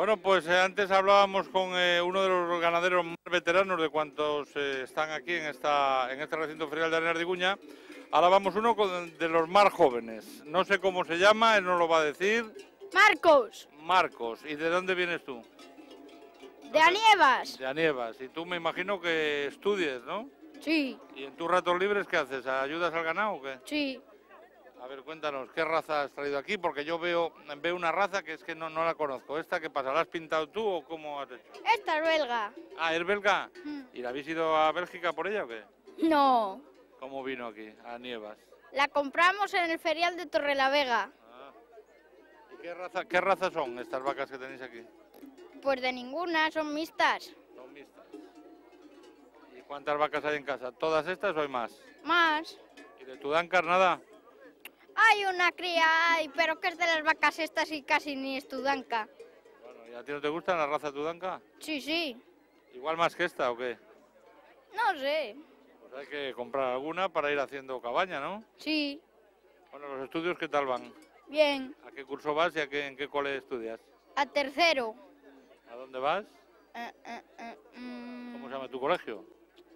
Bueno, pues antes hablábamos con uno de los ganaderos más veteranos de cuantos están aquí en este recinto ferial de Arenas de Iguña. Ahora vamos uno de los más jóvenes. No sé cómo se llama, él nos lo va a decir. Marcos. Marcos. ¿Y de dónde vienes tú? De Anievas. De Anievas. Y tú me imagino que estudies, ¿no? Sí. ¿Y en tus ratos libres qué haces? ¿Ayudas al ganado o qué? Sí. A ver, cuéntanos, ¿qué raza has traído aquí? Porque yo veo una raza que es que no la conozco. ¿Esta qué pasa? ¿La has pintado tú o cómo has hecho? Esta es belga. Ah, ¿es belga? ¿Y la habéis ido a Bélgica por ella o qué? No. ¿Cómo vino aquí, a Nievas? La compramos en el ferial de Torrelavega. ¿Y qué raza son estas vacas que tenéis aquí? Pues de ninguna, son mixtas. Son mixtas. ¿Y cuántas vacas hay en casa? ¿Todas estas o hay más? Más. ¿Y de Tudancar nada? Hay una cría, pero que es de las vacas estas y casi ni es tudanca. Bueno, ¿y a ti no te gusta la raza Tudanca? Sí, sí. ¿Igual más que esta o qué? No sé. Pues hay que comprar alguna para ir haciendo cabaña, ¿no? Sí. Bueno, ¿los estudios qué tal van? Bien. ¿A qué curso vas y en qué cole estudias? A tercero. ¿A dónde vas? ¿Cómo se llama tu colegio?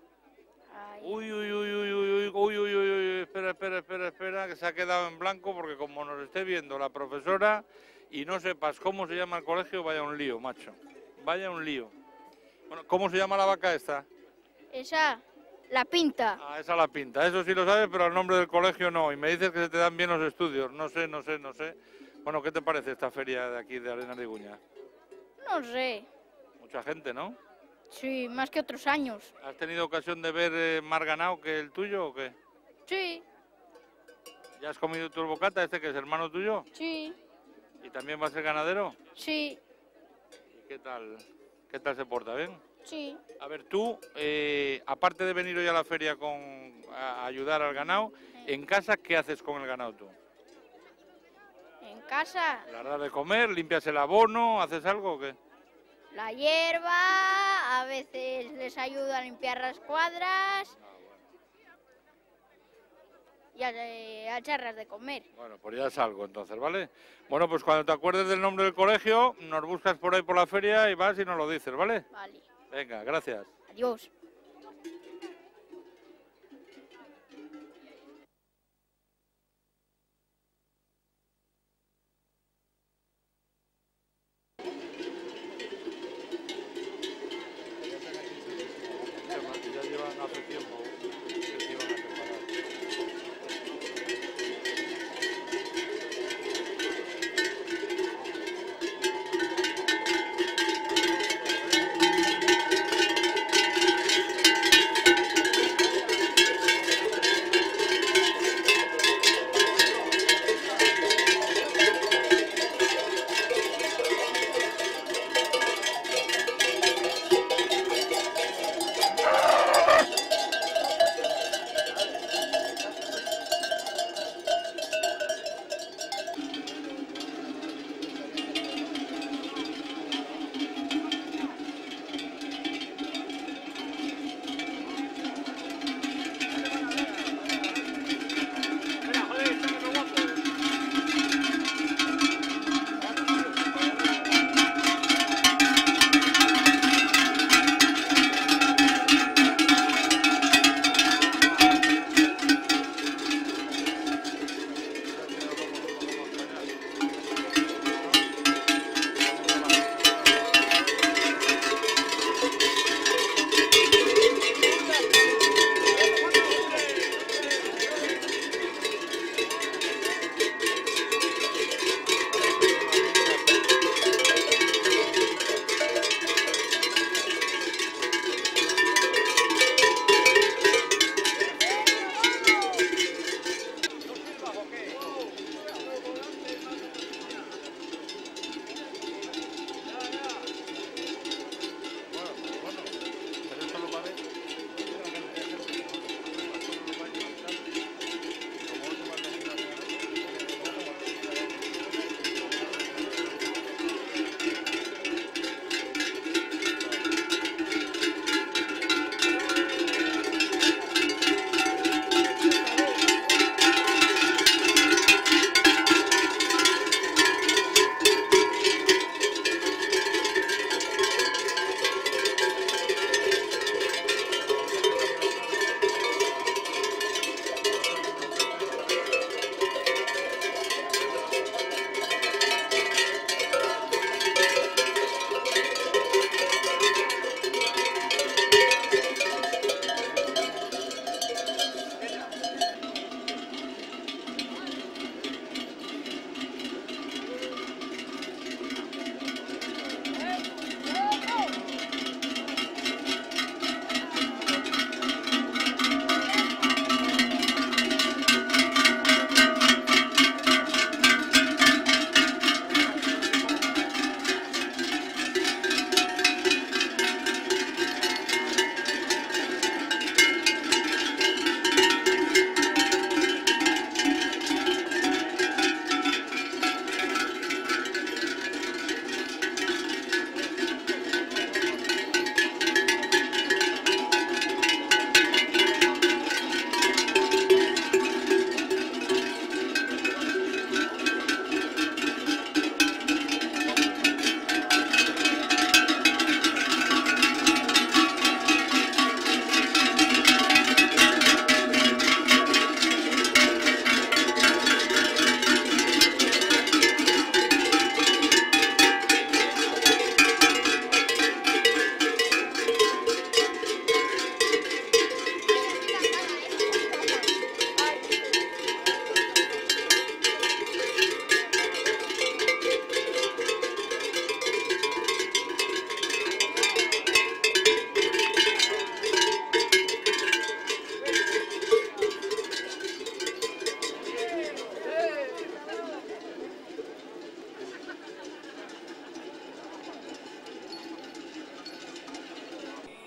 Uy, espera, que se ha quedado en blanco porque como nos esté viendo la profesora y no sepas cómo se llama el colegio, vaya un lío, macho. Vaya un lío. Bueno, ¿cómo se llama la vaca esta? Esa, la Pinta. Ah, esa la Pinta, eso sí lo sabes, pero el nombre del colegio no. Y me dices que se te dan bien los estudios, no sé. Bueno, ¿qué te parece esta feria de aquí de Arenas de Iguña? No sé. Mucha gente, ¿no? Sí, más que otros años. ¿Has tenido ocasión de ver más ganado que el tuyo o qué? Sí. ¿Ya has comido tu bocata, este que es hermano tuyo? Sí. ¿Y también va a ser ganadero? Sí. ¿Y qué tal se porta? ¿Bien? Sí. A ver, tú, aparte de venir hoy a la feria a ayudar al ganado, ¿en casa qué haces con el ganado tú? ¿En casa? ¿La das de comer? ¿Limpias el abono? ¿Haces algo o qué? La hierba, a veces les ayudo a limpiar las cuadras y a echarlas de comer. Bueno, pues ya salgo entonces, ¿vale? Bueno, pues cuando te acuerdes del nombre del colegio, nos buscas por ahí por la feria y vas y nos lo dices, ¿vale? Vale. Venga, gracias. Adiós. Ya llevan hace tiempo que se iban a separar.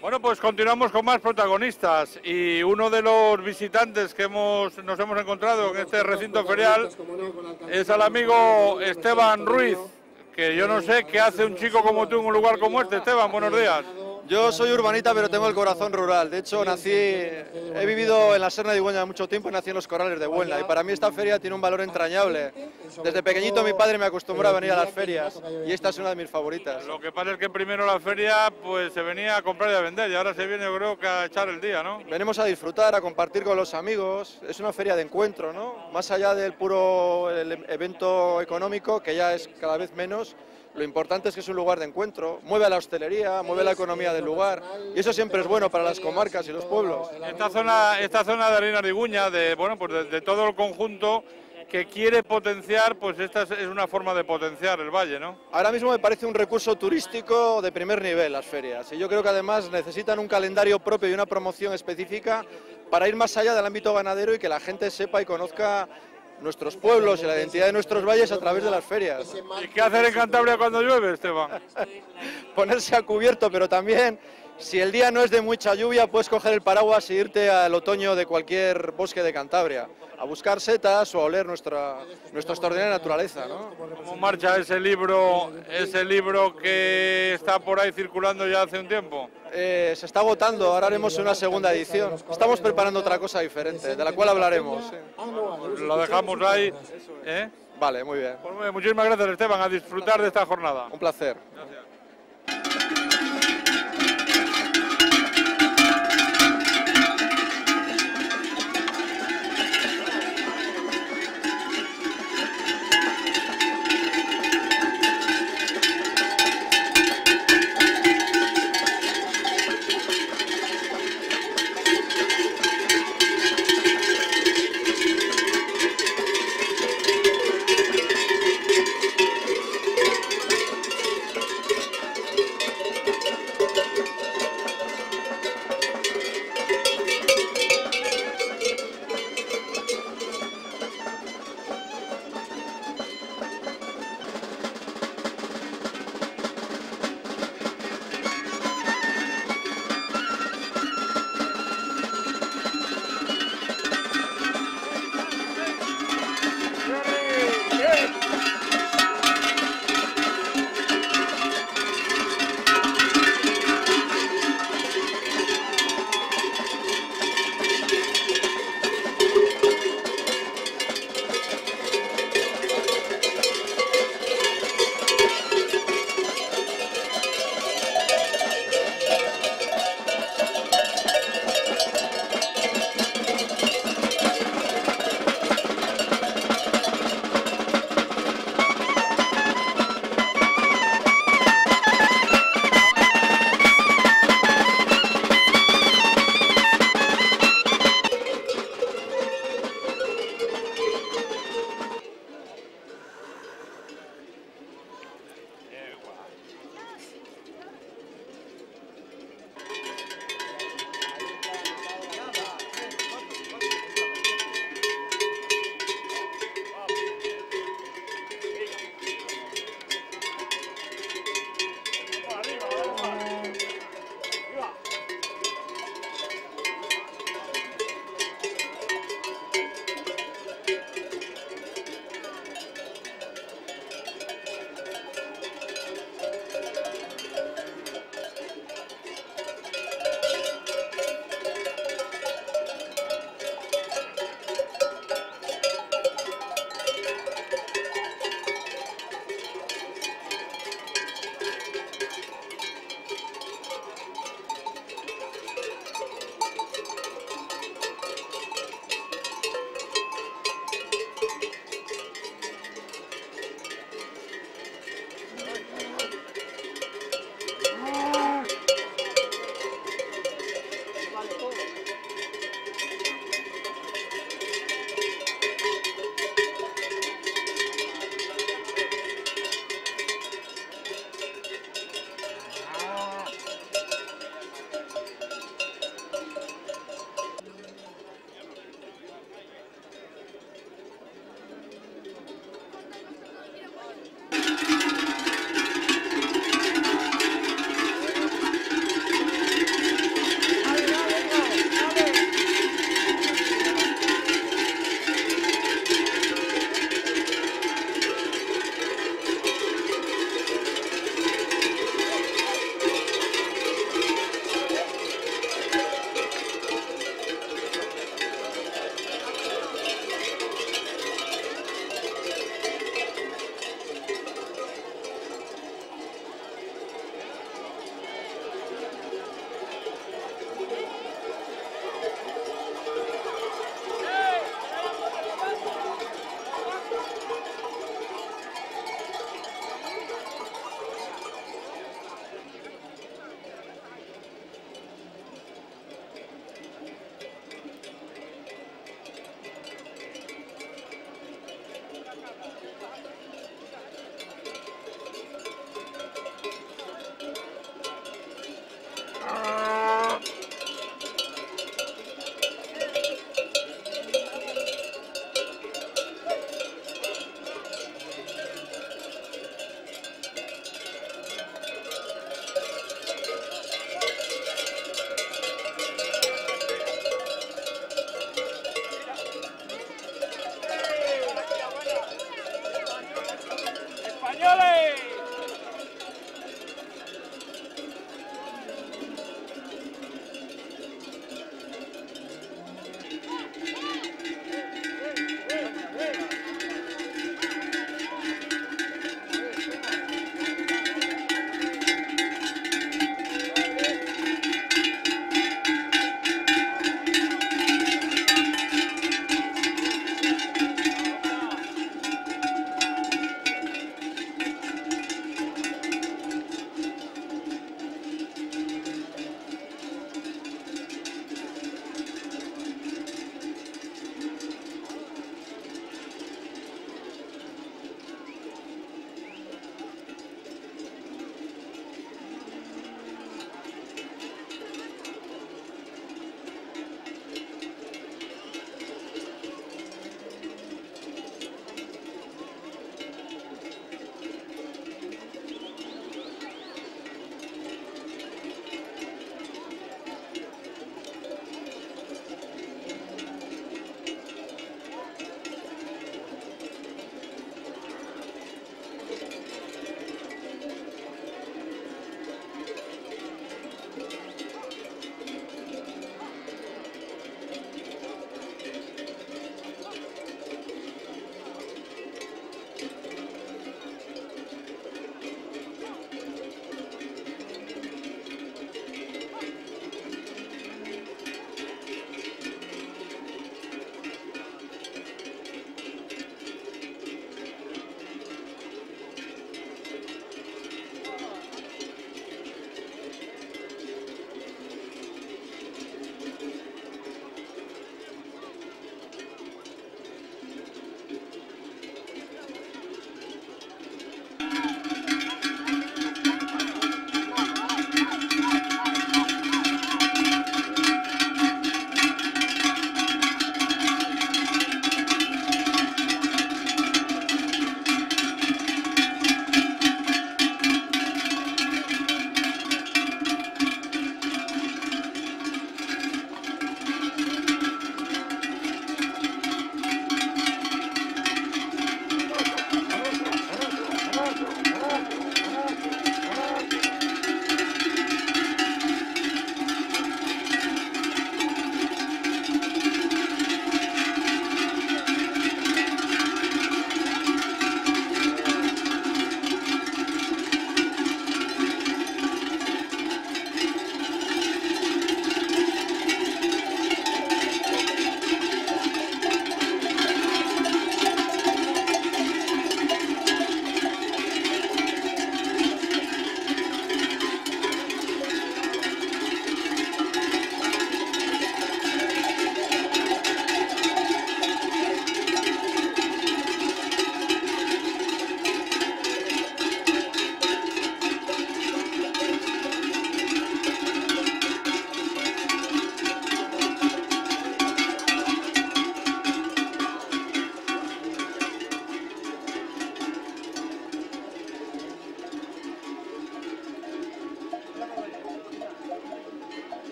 Bueno, pues continuamos con más protagonistas y uno de los visitantes que nos hemos encontrado en este recinto ferial es al amigo Esteban Ruiz, que yo no sé qué hace un chico como tú en un lugar como este. Esteban, buenos días. Yo soy urbanita, pero tengo el corazón rural. De hecho, he vivido en la Serna de Igüeña mucho tiempo y nací en los Corrales de Buelna. Y para mí esta feria tiene un valor entrañable. Desde pequeñito mi padre me acostumbró a venir a las ferias y esta es una de mis favoritas. Lo que pasa es que primero la feria pues se venía a comprar y a vender y ahora se viene, yo creo, que a echar el día, ¿no? Venimos a disfrutar, a compartir con los amigos. Es una feria de encuentro, ¿no? Más allá del puro evento económico, que ya es cada vez menos. Lo importante es que es un lugar de encuentro, mueve a la hostelería, mueve la economía del lugar y eso siempre es bueno para las comarcas y los pueblos. Esta zona de Arenas de Iguña, de todo el conjunto que quiere potenciar, pues esta es una forma de potenciar el valle, ¿no? Ahora mismo me parece un recurso turístico de primer nivel las ferias y yo creo que además necesitan un calendario propio y una promoción específica para ir más allá del ámbito ganadero y que la gente sepa y conozca nuestros pueblos y la identidad de nuestros valles a través de las ferias. ¿Y qué hacer en Cantabria cuando llueve, Esteban? Ponerse a cubierto, pero también, si el día no es de mucha lluvia, puedes coger el paraguas e irte al otoño de cualquier bosque de Cantabria, a buscar setas o a oler nuestra extraordinaria naturaleza, ¿no? ¿Cómo marcha ese libro que está por ahí circulando ya hace un tiempo? Se está agotando, ahora haremos una segunda edición. Estamos preparando otra cosa diferente, de la cual hablaremos. Sí. Lo dejamos ahí. ¿Eh? Vale, muy bien. Pues muy bien. Muchísimas gracias, Esteban, a disfrutar de esta jornada. Un placer. Gracias.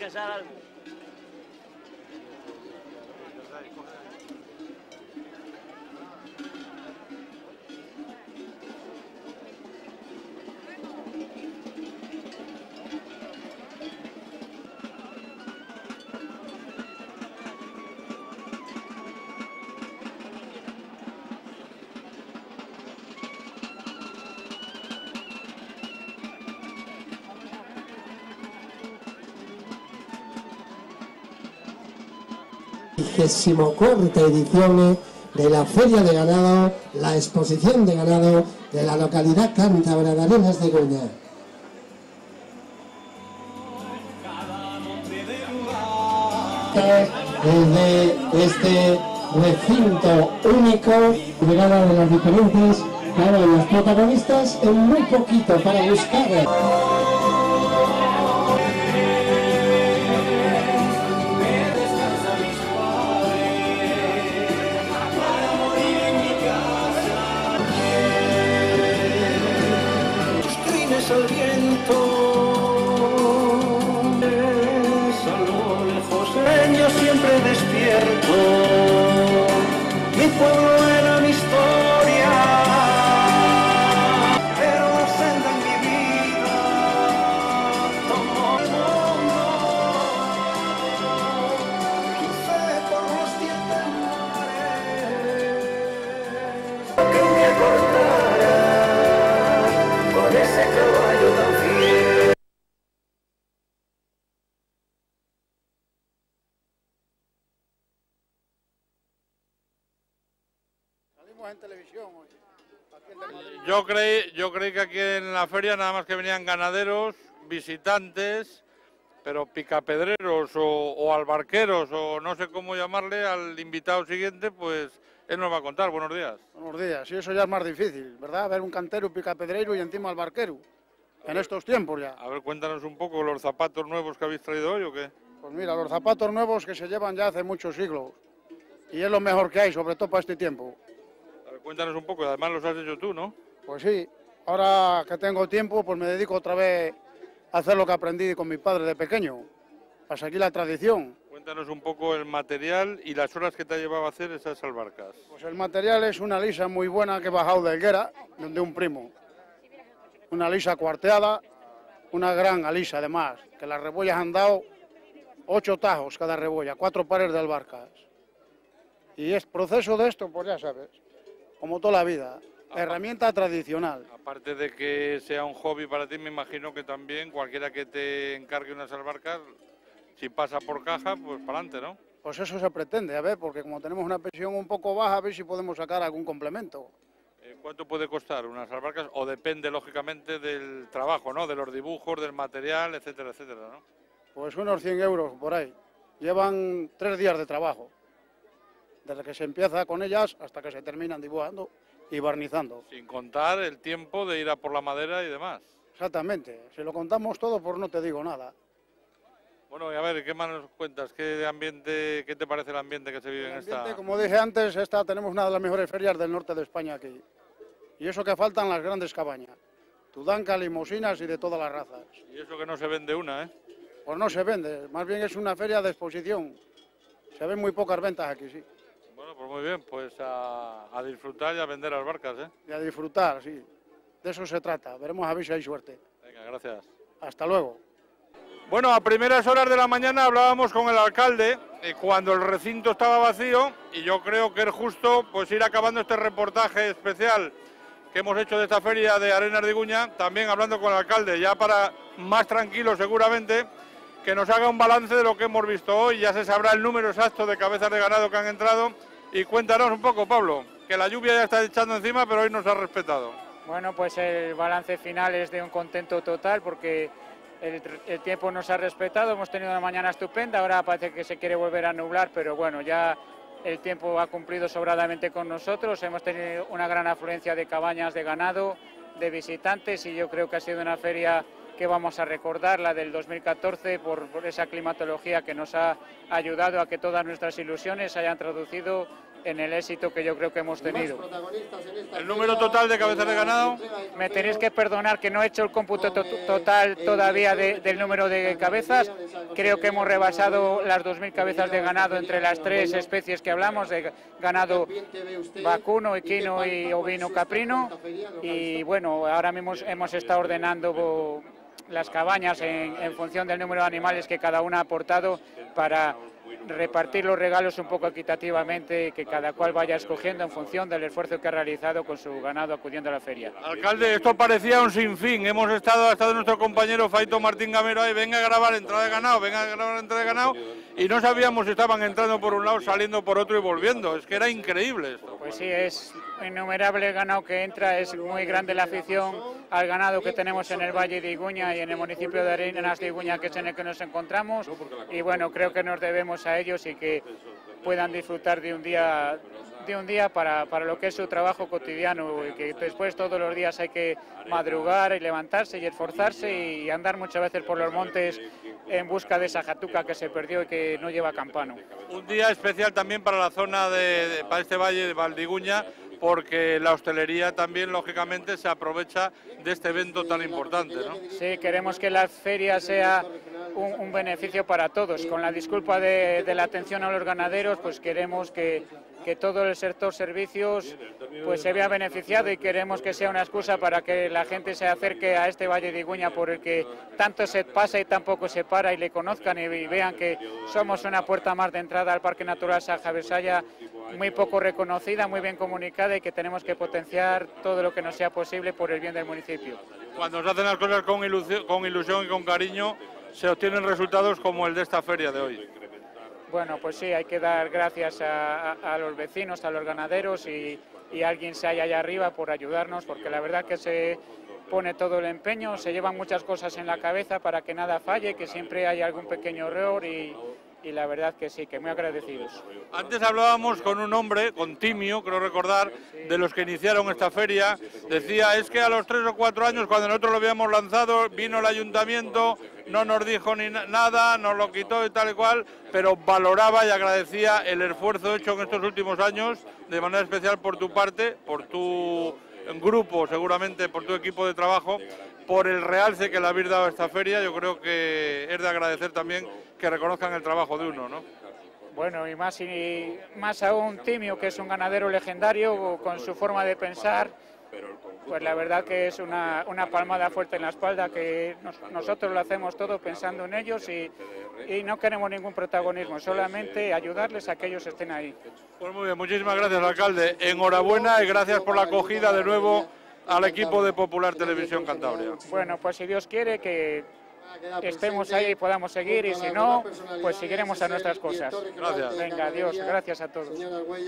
casar algo. Cuarta edición de la Feria de Ganado, la exposición de ganado de la localidad cántabra de Arenas de Goña. Desde este recinto único, llegada de las diferentes, claro, los protagonistas en muy poquito para buscar. Al viento, a lo lejos, yo siempre despierto, mi pueblo era mi historia, pero la senda en mi vida tomó el mundo, crucé por los 7 mares, que me acordara con ese caballo tan fiel. Salimos en televisión hoy. Aquí en Madrid. Yo creí que aquí en la feria nada más que venían ganaderos, visitantes, pero picapedreros o albarqueros o no sé cómo llamarle al invitado siguiente, pues él nos va a contar. Buenos días. Buenos días, y eso ya es más difícil, ¿verdad? Ver un cantero, picapedreiro y encima albarquero, en estos tiempos ya. A ver, cuéntanos un poco los zapatos nuevos que habéis traído hoy o qué. Pues mira, los zapatos nuevos que se llevan ya hace muchos siglos, y es lo mejor que hay, sobre todo para este tiempo. A ver, cuéntanos un poco, además los has hecho tú, ¿no? Pues sí, ahora que tengo tiempo, pues me dedico otra vez a hacer lo que aprendí con mi padre de pequeño, para seguir la tradición. Cuéntanos un poco el material y las horas que te ha llevado a hacer esas albarcas. Pues el material es una lisa muy buena que he bajado de Helguera, de un primo. Una lisa cuarteada, una gran alisa además, que las rebollas han dado 8 tajos cada rebolla, 4 pares de albarcas. Y es proceso de esto, pues ya sabes, como toda la vida, herramienta tradicional. Aparte de que sea un hobby para ti, me imagino que también cualquiera que te encargue unas albarcas, si pasa por caja, pues para adelante, ¿no? Pues eso se pretende, a ver, porque como tenemos una pensión un poco baja, a ver si podemos sacar algún complemento. ¿Cuánto puede costar unas albarcas? O depende, lógicamente, del trabajo, ¿no? De los dibujos, del material, etcétera, etcétera, ¿no? Pues unos 100 euros por ahí. Llevan 3 días de trabajo, desde que se empieza con ellas hasta que se terminan dibujando y barnizando. Sin contar el tiempo de ir a por la madera y demás. Exactamente, si lo contamos todo, pues no te digo nada. Bueno, y a ver, ¿qué más nos cuentas? ¿Qué ambiente, qué te parece el ambiente que se vive en esta...? Como dije antes, tenemos una de las mejores ferias del norte de España aquí. Y eso que faltan las grandes cabañas. Tudanca, limusinas y de todas las razas. Y eso que no se vende una, ¿eh? Pues no se vende, más bien es una feria de exposición. Se ven muy pocas ventas aquí, sí. Bueno, pues muy bien, pues a disfrutar y a vender las barcas, ¿eh? Y a disfrutar, sí. De eso se trata. Veremos a ver si hay suerte. Venga, gracias. Hasta luego. Bueno, a primeras horas de la mañana hablábamos con el alcalde cuando el recinto estaba vacío y yo creo que es justo pues ir acabando este reportaje especial que hemos hecho de esta feria de Arenas de Iguña, también hablando con el alcalde, ya para más tranquilo seguramente, que nos haga un balance de lo que hemos visto hoy, ya se sabrá el número exacto de cabezas de ganado que han entrado y cuéntanos un poco, Pablo, que la lluvia ya está echando encima pero hoy nos ha respetado. Bueno, pues el balance final es de un contento total porque el tiempo nos ha respetado, hemos tenido una mañana estupenda, ahora parece que se quiere volver a nublar, pero bueno, ya el tiempo ha cumplido sobradamente con nosotros, hemos tenido una gran afluencia de cabañas de ganado, de visitantes y yo creo que ha sido una feria que vamos a recordar, la del 2014, por esa climatología que nos ha ayudado a que todas nuestras ilusiones se hayan traducido en el éxito que yo creo que hemos tenido. ¿El número total de cabezas de ganado? Me tenéis que perdonar que no he hecho el cómputo total todavía del número de cabezas. Creo que hemos rebasado las 2.000 cabezas de ganado entre las tres especies que hablamos, de ganado vacuno, equino y ovino caprino. Y bueno, ahora mismo hemos estado ordenando las cabañas en función del número de animales que cada una ha aportado para repartir los regalos un poco equitativamente, que cada cual vaya escogiendo en función del esfuerzo que ha realizado con su ganado acudiendo a la feria. Alcalde, esto parecía un sinfín. Ha estado nuestro compañero Faito Martín Gamero ahí, venga a grabar entrada de ganado, venga a grabar entrada de ganado, y no sabíamos si estaban entrando por un lado, saliendo por otro y volviendo. Es que era increíble esto. Pues sí, es innumerable el ganado que entra, es muy grande la afición al ganado que tenemos en el Valle de Iguña y en el municipio de Arenas de Iguña, que es en el que nos encontramos, y bueno, creo que nos debemos a ellos y que puedan disfrutar de un día para lo que es su trabajo cotidiano, y que después todos los días hay que madrugar y levantarse y esforzarse y andar muchas veces por los montes en busca de esa jatuca que se perdió y que no lleva campano. Un día especial también para la zona para este valle de Valdeiguña, porque la hostelería también, lógicamente, se aprovecha de este evento tan importante, ¿no? Sí, queremos que la feria sea un beneficio para todos. Con la disculpa de la atención a los ganaderos, pues queremos que todo el sector servicios pues se vea beneficiado, y queremos que sea una excusa para que la gente se acerque a este Valle de Iguña, por el que tanto se pasa y tampoco se para, y le conozcan y vean que somos una puerta más de entrada al Parque Natural Saja-Besaya, muy poco reconocida, muy bien comunicada, y que tenemos que potenciar todo lo que nos sea posible por el bien del municipio. Cuando se hacen las cosas con ilusión y con cariño, se obtienen resultados como el de esta feria de hoy. Bueno, pues sí, hay que dar gracias a los vecinos, a los ganaderos, y alguien se halla allá arriba por ayudarnos, porque la verdad que se pone todo el empeño, se llevan muchas cosas en la cabeza para que nada falle, que siempre hay algún pequeño error, y la verdad que sí, que muy agradecidos. Antes hablábamos con un hombre, con Timio, creo recordar, de los que iniciaron esta feria. Decía, es que a los 3 o 4 años, cuando nosotros lo habíamos lanzado, vino el ayuntamiento, no nos dijo ni nada, nos lo quitó y tal y cual, pero valoraba y agradecía el esfuerzo hecho en estos últimos años, de manera especial por tu parte, por tu grupo, seguramente por tu equipo de trabajo, por el realce que le habéis dado a esta feria. Yo creo que es de agradecer también que reconozcan el trabajo de uno, ¿no? Bueno, y más aún Timio, que es un ganadero legendario con su forma de pensar, pues la verdad que es una palmada fuerte en la espalda, que nosotros lo hacemos todo pensando en ellos, y no queremos ningún protagonismo, solamente ayudarles a que ellos estén ahí. Pues muy bien, muchísimas gracias, alcalde. Enhorabuena y gracias por la acogida de nuevo al equipo de Popular Televisión Cantabria. Bueno, pues si Dios quiere que estemos ahí y podamos seguir, y si no, pues seguiremos a nuestras cosas. Gracias. Venga, adiós, gracias a todos.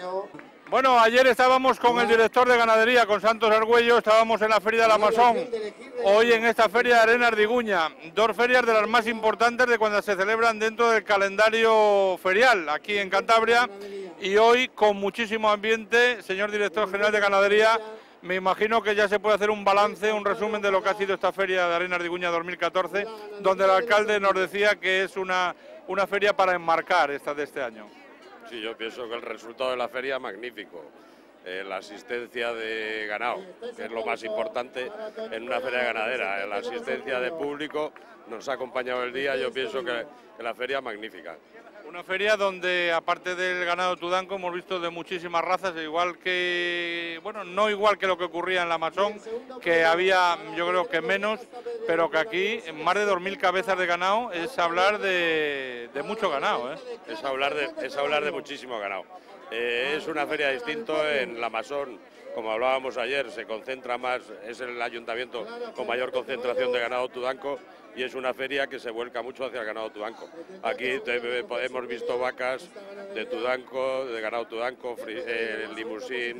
Bueno, ayer estábamos con el director de ganadería, con Santos Argüello, estábamos en la Feria de la Masón, hoy en esta Feria de Arenas de Iguña, 2 ferias de las más importantes de cuando se celebran dentro del calendario ferial aquí en Cantabria, y hoy con muchísimo ambiente. Señor director general de ganadería, me imagino que ya se puede hacer un balance, un resumen de lo que ha sido esta Feria de Arenas de Iguña 2014, donde el alcalde nos decía que es una feria para enmarcar esta de este año. Sí, yo pienso que el resultado de la feria es magnífico. La asistencia de ganado, que es lo más importante en una feria ganadera. La asistencia de público nos ha acompañado el día. Yo pienso que la feria es magnífica. Una feria donde, aparte del ganado tudanco, hemos visto de muchísimas razas, igual que, bueno, no igual que lo que ocurría en la Masón, que había, yo creo que menos, pero que aquí más de 2.000 cabezas de ganado es hablar de mucho ganado, ¿eh? Es hablar de muchísimo ganado. Es una feria distinta. En la Masón, como hablábamos ayer, se concentra más, es el ayuntamiento con mayor concentración de ganado tudanco, y es una feria que se vuelca mucho hacia el ganado tudanco. Aquí hemos visto vacas de tudanco, de ganado tudanco, limusín,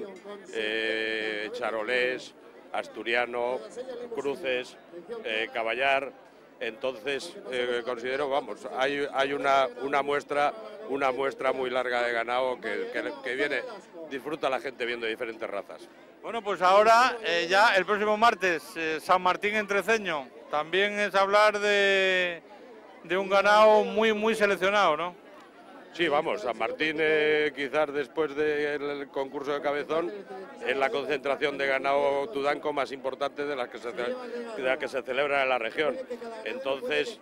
charolés, asturiano, cruces, caballar. Entonces considero, vamos, hay una muestra muy larga de ganado que viene, disfruta la gente viendo diferentes razas. Bueno, pues ahora ya el próximo martes, San Martín Entreceño, también es hablar de un ganado muy seleccionado, ¿no? Sí, vamos, San Martín quizás después del concurso de Cabezón es la concentración de ganado tudanco más importante de la que se celebra en la región. Entonces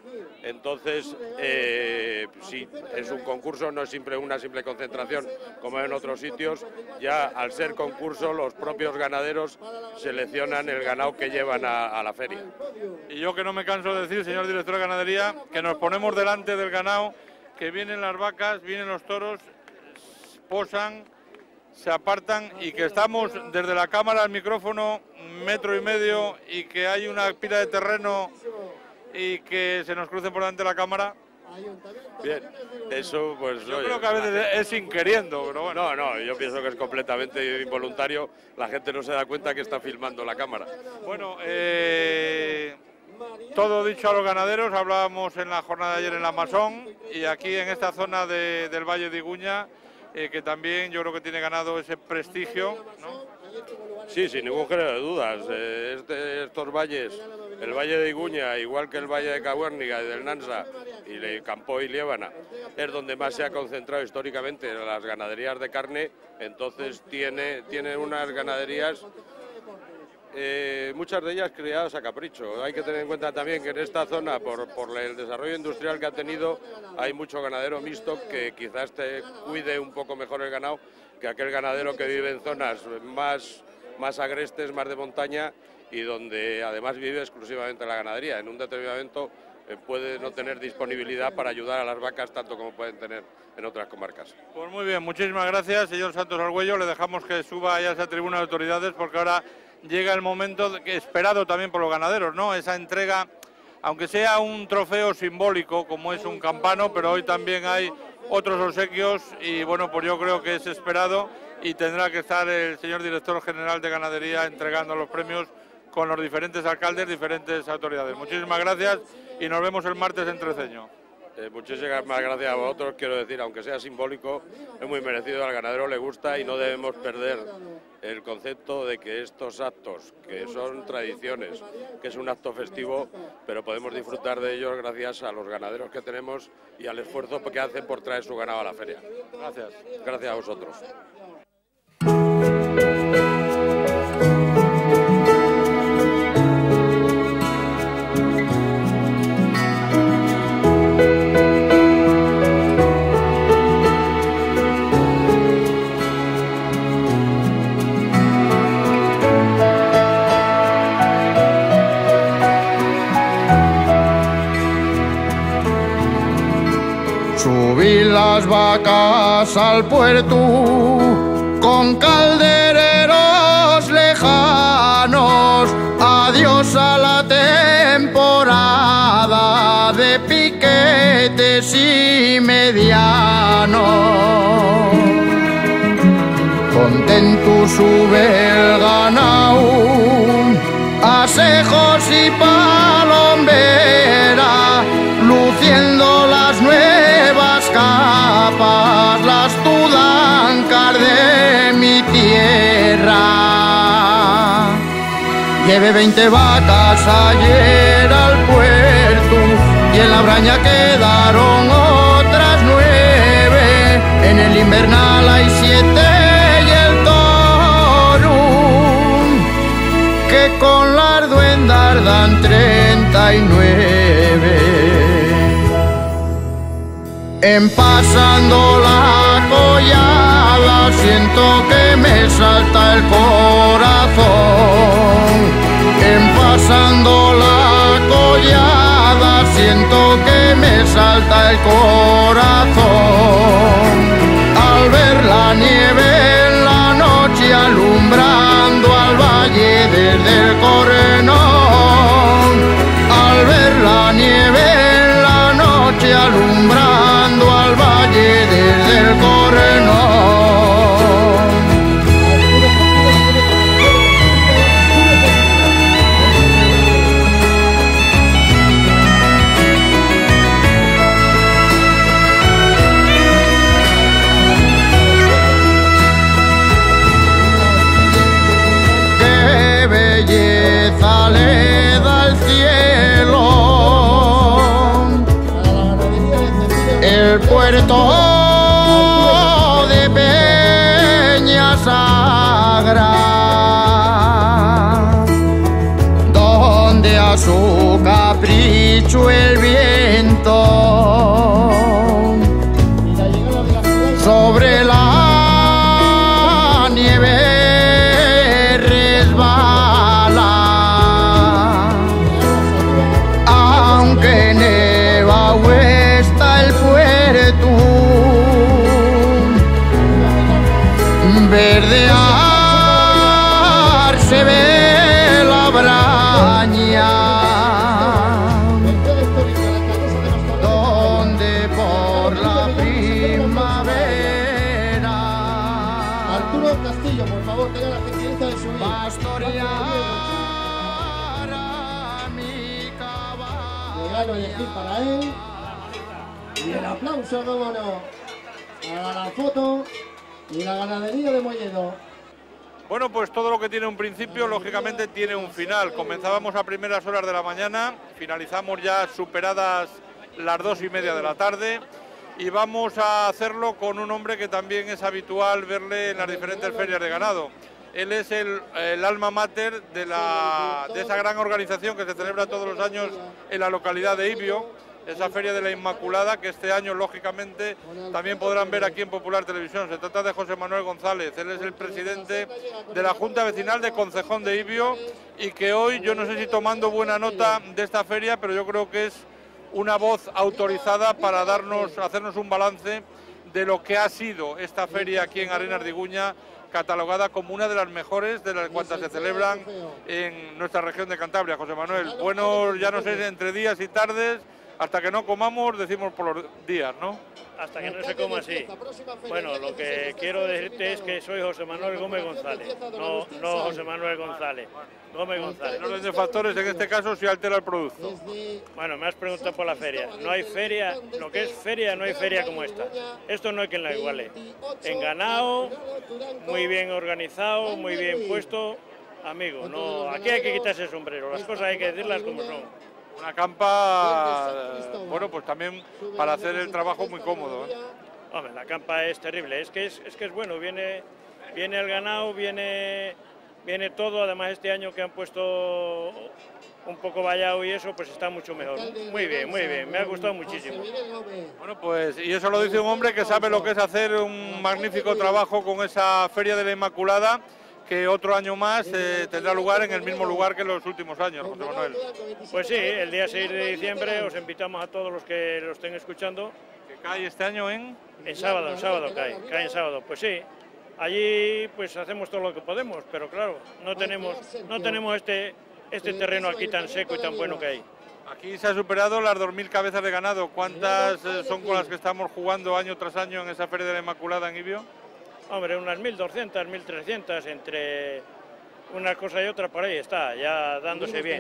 sí, es un concurso, no es una simple concentración como en otros sitios. Ya al ser concurso los propios ganaderos seleccionan el ganado que llevan a la feria. Y yo que no me canso de decir, señor director de ganadería, que nos ponemos delante del ganado, que vienen las vacas, vienen los toros, posan, se apartan y que estamos desde la cámara al micrófono 1,5 metros y que hay una pila de terreno y que se nos crucen por delante de la cámara. Bien, eso pues... Yo creo que a veces es sin queriendo, pero bueno. No, yo pienso que es completamente involuntario, la gente no se da cuenta que está filmando la cámara. Bueno, todo dicho a los ganaderos, hablábamos en la jornada de ayer en la Masón y aquí en esta zona del Valle de Iguña, que también yo creo que tiene ganado ese prestigio, ¿no? Sí, sin ningún género de dudas. Estos valles, el Valle de Iguña, igual que el Valle de Cabuérniga y del Nansa, y de Campo y Liébana, es donde más se ha concentrado históricamente las ganaderías de carne. Entonces tiene unas ganaderías, muchas de ellas criadas a capricho. Hay que tener en cuenta también que en esta zona, por el desarrollo industrial que ha tenido, hay mucho ganadero mixto que quizás cuide un poco mejor el ganado que aquel ganadero que vive en zonas más agrestes, más de montaña, y donde además vive exclusivamente la ganadería. En un determinado momento puede no tener disponibilidad para ayudar a las vacas tanto como pueden tener en otras comarcas. Pues muy bien, muchísimas gracias, señor Santos Argüello. Le dejamos que suba allá a esa tribuna de autoridades porque ahora llega el momento esperado también por los ganaderos, ¿no? Esa entrega, aunque sea un trofeo simbólico como es un campano, pero hoy también hay otros obsequios y bueno, pues yo creo que es esperado y tendrá que estar el señor director general de ganadería entregando los premios con los diferentes alcaldes, diferentes autoridades. Muchísimas gracias y nos vemos el martes en Treceño. Muchísimas gracias a vosotros. Quiero decir, aunque sea simbólico, es muy merecido, al ganadero le gusta y no debemos perder el concepto de que estos actos, que son tradiciones, que es un acto festivo, pero podemos disfrutar de ellos gracias a los ganaderos que tenemos y al esfuerzo que hacen por traer su ganado a la feria. Gracias. Gracias a vosotros. Subí las vacas al puerto con caldereros lejanos. Adiós a la temporada de piquetes y medianos. Contento sube el ganao, asejos y palombera, luciendo las nuevas capas, las tudancas de mi tierra. Llevé 20 vacas ayer al puerto y en la braña quedaron otras 9. En el invernal hay 7 y el toro, que con las duendas dan 39. En pasando la collada siento que me salta el corazón. En pasando la collada siento que me salta el corazón. Al ver la nieve en la noche alumbrando al valle desde el Correnón. Al ver la nieve en la noche alumbrando al valle desde el Correnón. puerto de Peña Sagra, donde a su capricho el viento sobre la nieve resbala, aunque neva está el puerto, verdear se ve la braña, donde por la primavera Arturo Castillo, por favor, tenga la gentileza de subir. pastorear a mi caballo. Regalo elegir para él. Y el aplauso, cómo no, para la foto y la ganadería de Molledo. Bueno, pues todo lo que tiene un principio, lógicamente tiene un final. Comenzábamos a primeras horas de la mañana, finalizamos ya superadas las 2:30 de la tarde y vamos a hacerlo con un hombre que también es habitual verle en las diferentes ferias de ganado. Él es el alma mater de esa gran organización que se celebra todos los años en la localidad de Ibio, esa Feria de la Inmaculada, que este año, lógicamente, también podrán ver aquí en Popular Televisión. Se trata de José Manuel González, él es el presidente de la Junta Vecinal de Concejón de Ibio y que hoy, yo no sé si tomando buena nota de esta feria, pero yo creo que es una voz autorizada para hacernos un balance de lo que ha sido esta feria aquí en Arenas de Iguña, catalogada como una de las mejores de las cuantas se celebran en nuestra región de Cantabria. José Manuel, bueno, ya no sé, entre días y tardes, hasta que no comamos, decimos por los días, ¿no? Hasta que no se coma así. Bueno, lo que quiero decirte es que soy José Manuel Gómez González, no José Manuel González, Gómez González. En orden de factores, en este caso, si altera el producto. Bueno, me has preguntado por la feria. No hay feria, lo que es feria, no hay feria como esta. Esto no hay quien la iguale. En ganado, muy bien organizado, muy bien puesto. Amigo, no, aquí hay que quitarse el sombrero, las cosas hay que decirlas como son. Una campa, bueno, pues también para hacer el trabajo muy cómodo, ¿eh? Hombre, la campa es terrible, es que es bueno, viene el ganado, viene todo, además este año que han puesto un poco vallado y eso, pues está mucho mejor. Muy bien, me ha gustado muchísimo. Bueno, pues, y eso lo dice un hombre que sabe lo que es hacer un magnífico trabajo con esa Feria de la Inmaculada, que otro año más tendrá lugar en el mismo lugar que en los últimos años, José Manuel. Pues sí, el día 6 de diciembre os invitamos a todos los que lo estén escuchando. ¿Que cae este año en? En sábado cae en sábado. Pues sí, allí pues hacemos todo lo que podemos, pero claro, no tenemos este terreno aquí tan seco y tan bueno que hay. Aquí se ha superado las 2.000 cabezas de ganado. ¿Cuántas son con las que estamos jugando año tras año en esa Feria de la Inmaculada en Ibio? Hombre, unas 1.200, 1.300, entre una cosa y otra, por ahí está, ya dándose bien.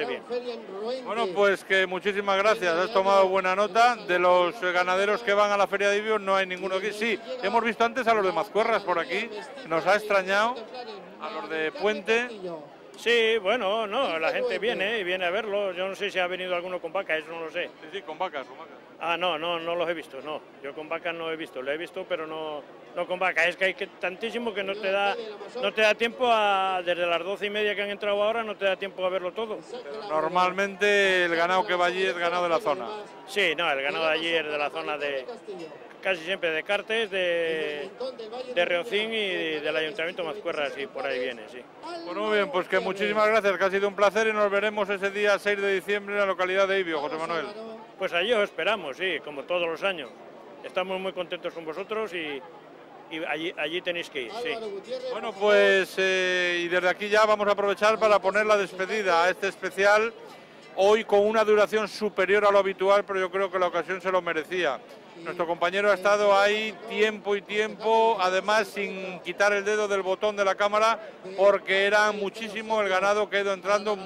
Bueno, pues que muchísimas gracias, has tomado buena nota. De los ganaderos que van a la Feria de Ibio no hay ninguno aquí. Sí, hemos visto antes a los de Mazcuerras por aquí, nos ha extrañado, a los de Puente. Sí, bueno, no, la gente viene a verlo. Yo no sé si ha venido alguno con vacas, eso no lo sé. Sí, con vacas. Ah, no los he visto, no. Yo con vacas no he visto, lo he visto, pero no con vacas. Es que hay tantísimo que no te da tiempo desde las 12:30 que han entrado ahora, no te da tiempo a verlo todo. Normalmente el ganado que va allí es ganado de la zona. Sí, no, el ganado de allí es de la zona casi siempre de Cartes, de Reocín y del Ayuntamiento de Mazcuerras, y por ahí viene, sí. Bueno, muy bien, pues que muchísimas gracias, que ha sido un placer y nos veremos ese día 6 de diciembre en la localidad de Ibio, José Manuel. Pues allí os esperamos, sí, como todos los años. Estamos muy contentos con vosotros y allí tenéis que ir, sí. Bueno, pues y desde aquí ya vamos a aprovechar para poner la despedida a este especial, hoy con una duración superior a lo habitual, pero yo creo que la ocasión se lo merecía. Nuestro compañero ha estado ahí tiempo y tiempo, además sin quitar el dedo del botón de la cámara, porque era muchísimo el ganado que ha ido entrando,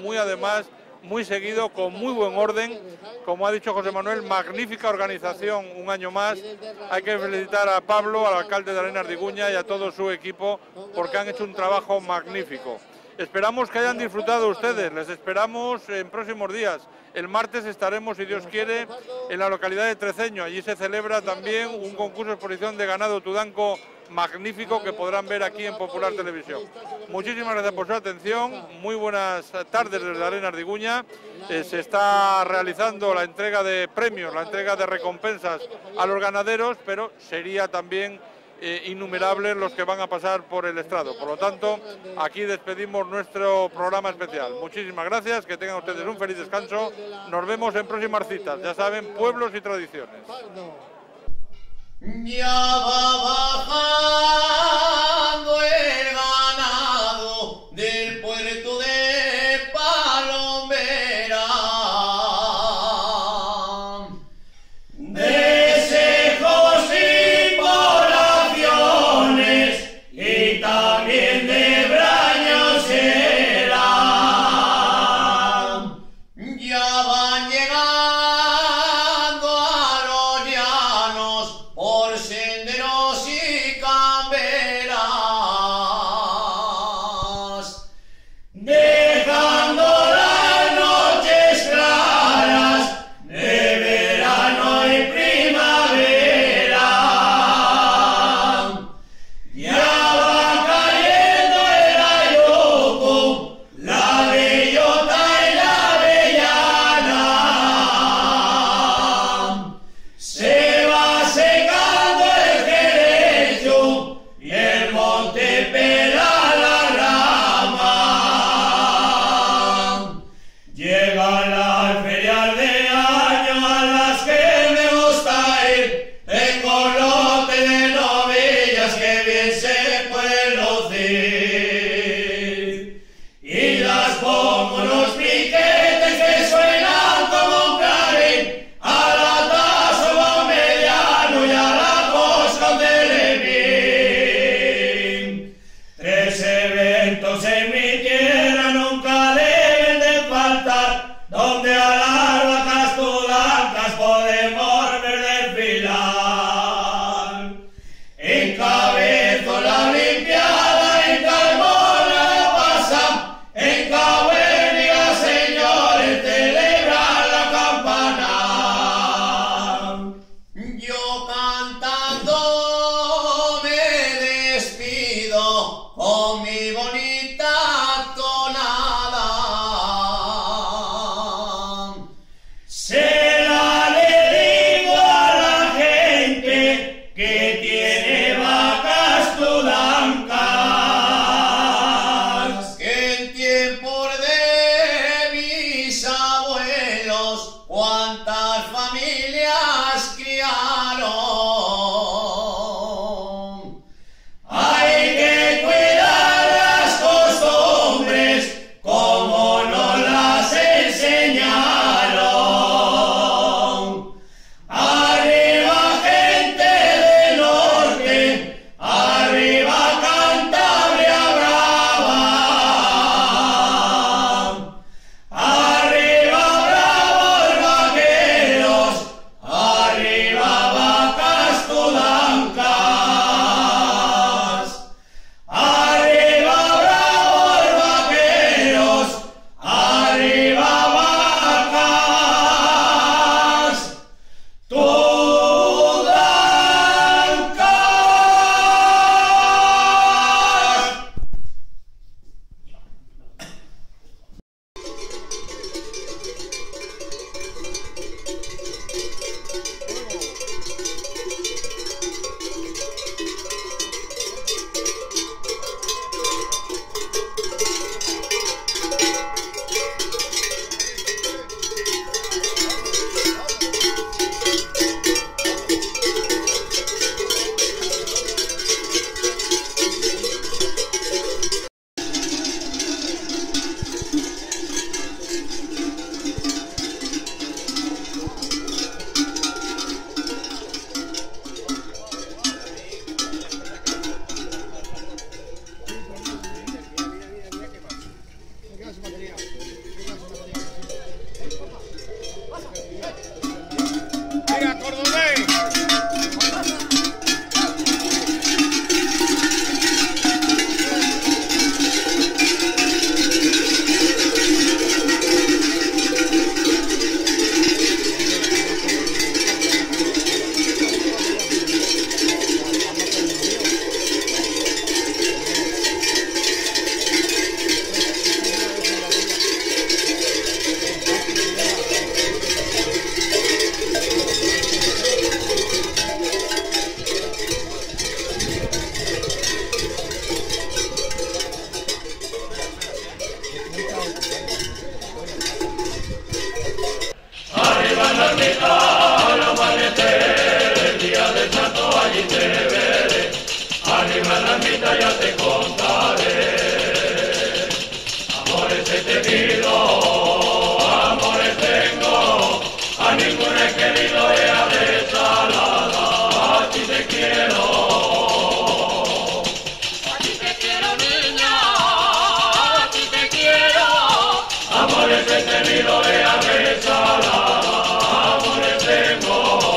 muy seguido, con muy buen orden. Como ha dicho José Manuel, magnífica organización un año más. Hay que felicitar a Pablo, al alcalde de Arenas de Iguña y a todo su equipo, porque han hecho un trabajo magnífico. Esperamos que hayan disfrutado ustedes, les esperamos en próximos días. El martes estaremos, si Dios quiere, en la localidad de Treceño. Allí se celebra también un concurso de exposición de ganado tudanco magnífico que podrán ver aquí en Popular Televisión. Muchísimas gracias por su atención, muy buenas tardes desde Arenas de Iguña. Se está realizando la entrega de premios, la entrega de recompensas a los ganaderos, pero sería también innumerables los que van a pasar por el estrado. Por lo tanto, aquí despedimos nuestro programa especial. Muchísimas gracias, que tengan ustedes un feliz descanso. Nos vemos en próximas citas. Ya saben, pueblos y tradiciones. Ya va bajando el ganado del puerto de Palomera. Desejos y poblaciones y también de braños serán. Ya van llegando a los llanos por senderos y vida ya te contaré. Amores he tenido, amores tengo, a ninguno he querido era desalada, a ti te quiero. A ti te quiero, niña, a ti te quiero. Amores he tenido era desalada, amores tengo.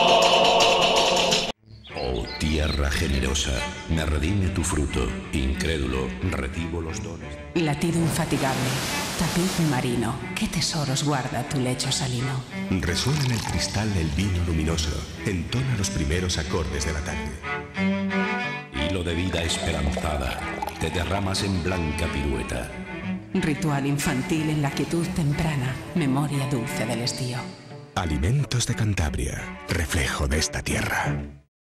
Oh tierra generosa, me redime tu fruto, incrédulo, recibo los dones. Latido infatigable, tapiz marino, qué tesoros guarda tu lecho salino. Resuena en el cristal el vino luminoso, entona los primeros acordes de la tarde. Hilo de vida esperanzada, te derramas en blanca pirueta. Ritual infantil en la quietud temprana, memoria dulce del estío. Alimentos de Cantabria, reflejo de esta tierra.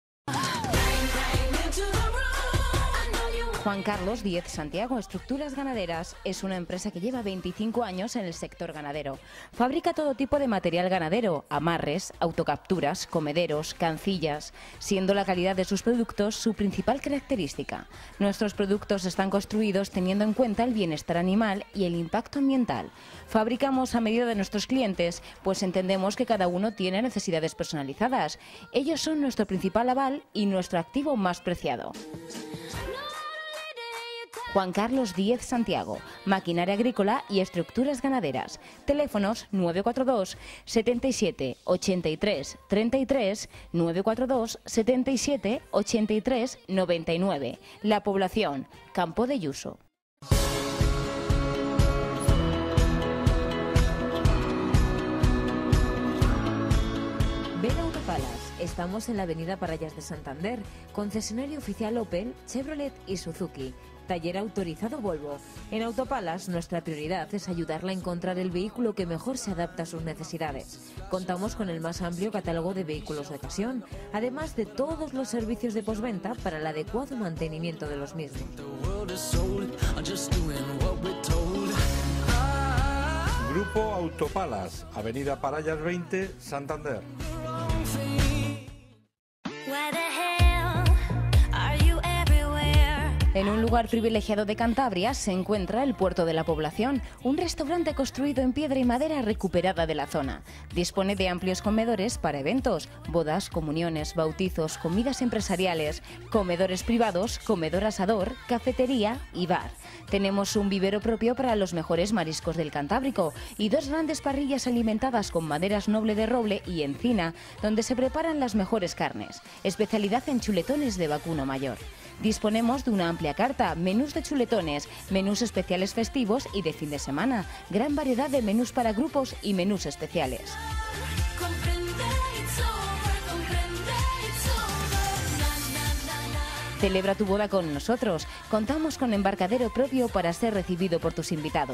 Juan Carlos Díez Santiago Estructuras Ganaderas es una empresa que lleva 25 años en el sector ganadero. Fabrica todo tipo de material ganadero, amarres, autocapturas, comederos, cancillas, siendo la calidad de sus productos su principal característica. Nuestros productos están construidos teniendo en cuenta el bienestar animal y el impacto ambiental. Fabricamos a medida de nuestros clientes, pues entendemos que cada uno tiene necesidades personalizadas. Ellos son nuestro principal aval y nuestro activo más preciado. Juan Carlos Díez Santiago, maquinaria agrícola y estructuras ganaderas. Teléfonos 942 77 83 33, 942 77 83 99. La población, Campo de Yuso. Ven a Autopalas. Estamos en la avenida Parrallas de Santander, concesionario oficial Opel, Chevrolet y Suzuki. Taller autorizado Volvo. En Autopalas, nuestra prioridad es ayudarla a encontrar el vehículo que mejor se adapta a sus necesidades. Contamos con el más amplio catálogo de vehículos de ocasión, además de todos los servicios de postventa para el adecuado mantenimiento de los mismos. Grupo Autopalas, Avenida Parrallas 20, Santander. En un lugar privilegiado de Cantabria se encuentra el Puerto de la Población, un restaurante construido en piedra y madera recuperada de la zona. Dispone de amplios comedores para eventos, bodas, comuniones, bautizos, comidas empresariales, comedores privados, comedor asador, cafetería y bar. Tenemos un vivero propio para los mejores mariscos del Cantábrico y dos grandes parrillas alimentadas con maderas noble de roble y encina, donde se preparan las mejores carnes. Especialidad en chuletones de vacuno mayor. Disponemos de una amplia carta, menús de chuletones, menús especiales festivos y de fin de semana, gran variedad de menús para grupos y menús especiales. Celebra tu boda con nosotros. Contamos con embarcadero propio para ser recibido por tus invitados.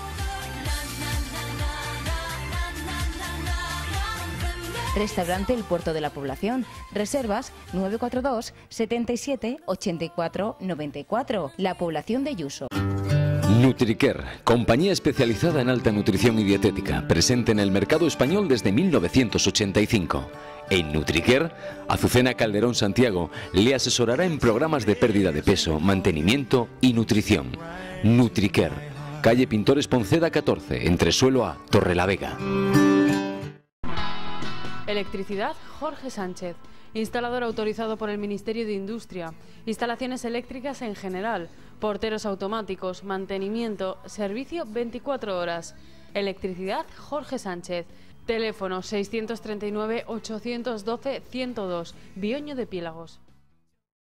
Restaurante El Puerto de la Población. Reservas 942 77 84 94. La población de Yuso. Nutricare, compañía especializada en alta nutrición y dietética, presente en el mercado español desde 1985. En Nutricare, Azucena Calderón Santiago le asesorará en programas de pérdida de peso, mantenimiento y nutrición. Nutricare, calle Pintores Ponceda 14, entresuelo A, Torrelavega. Electricidad Jorge Sánchez, instalador autorizado por el Ministerio de Industria, instalaciones eléctricas en general, porteros automáticos, mantenimiento, servicio 24 horas. Electricidad Jorge Sánchez, teléfono 639 812 102, Bioño de Pílagos.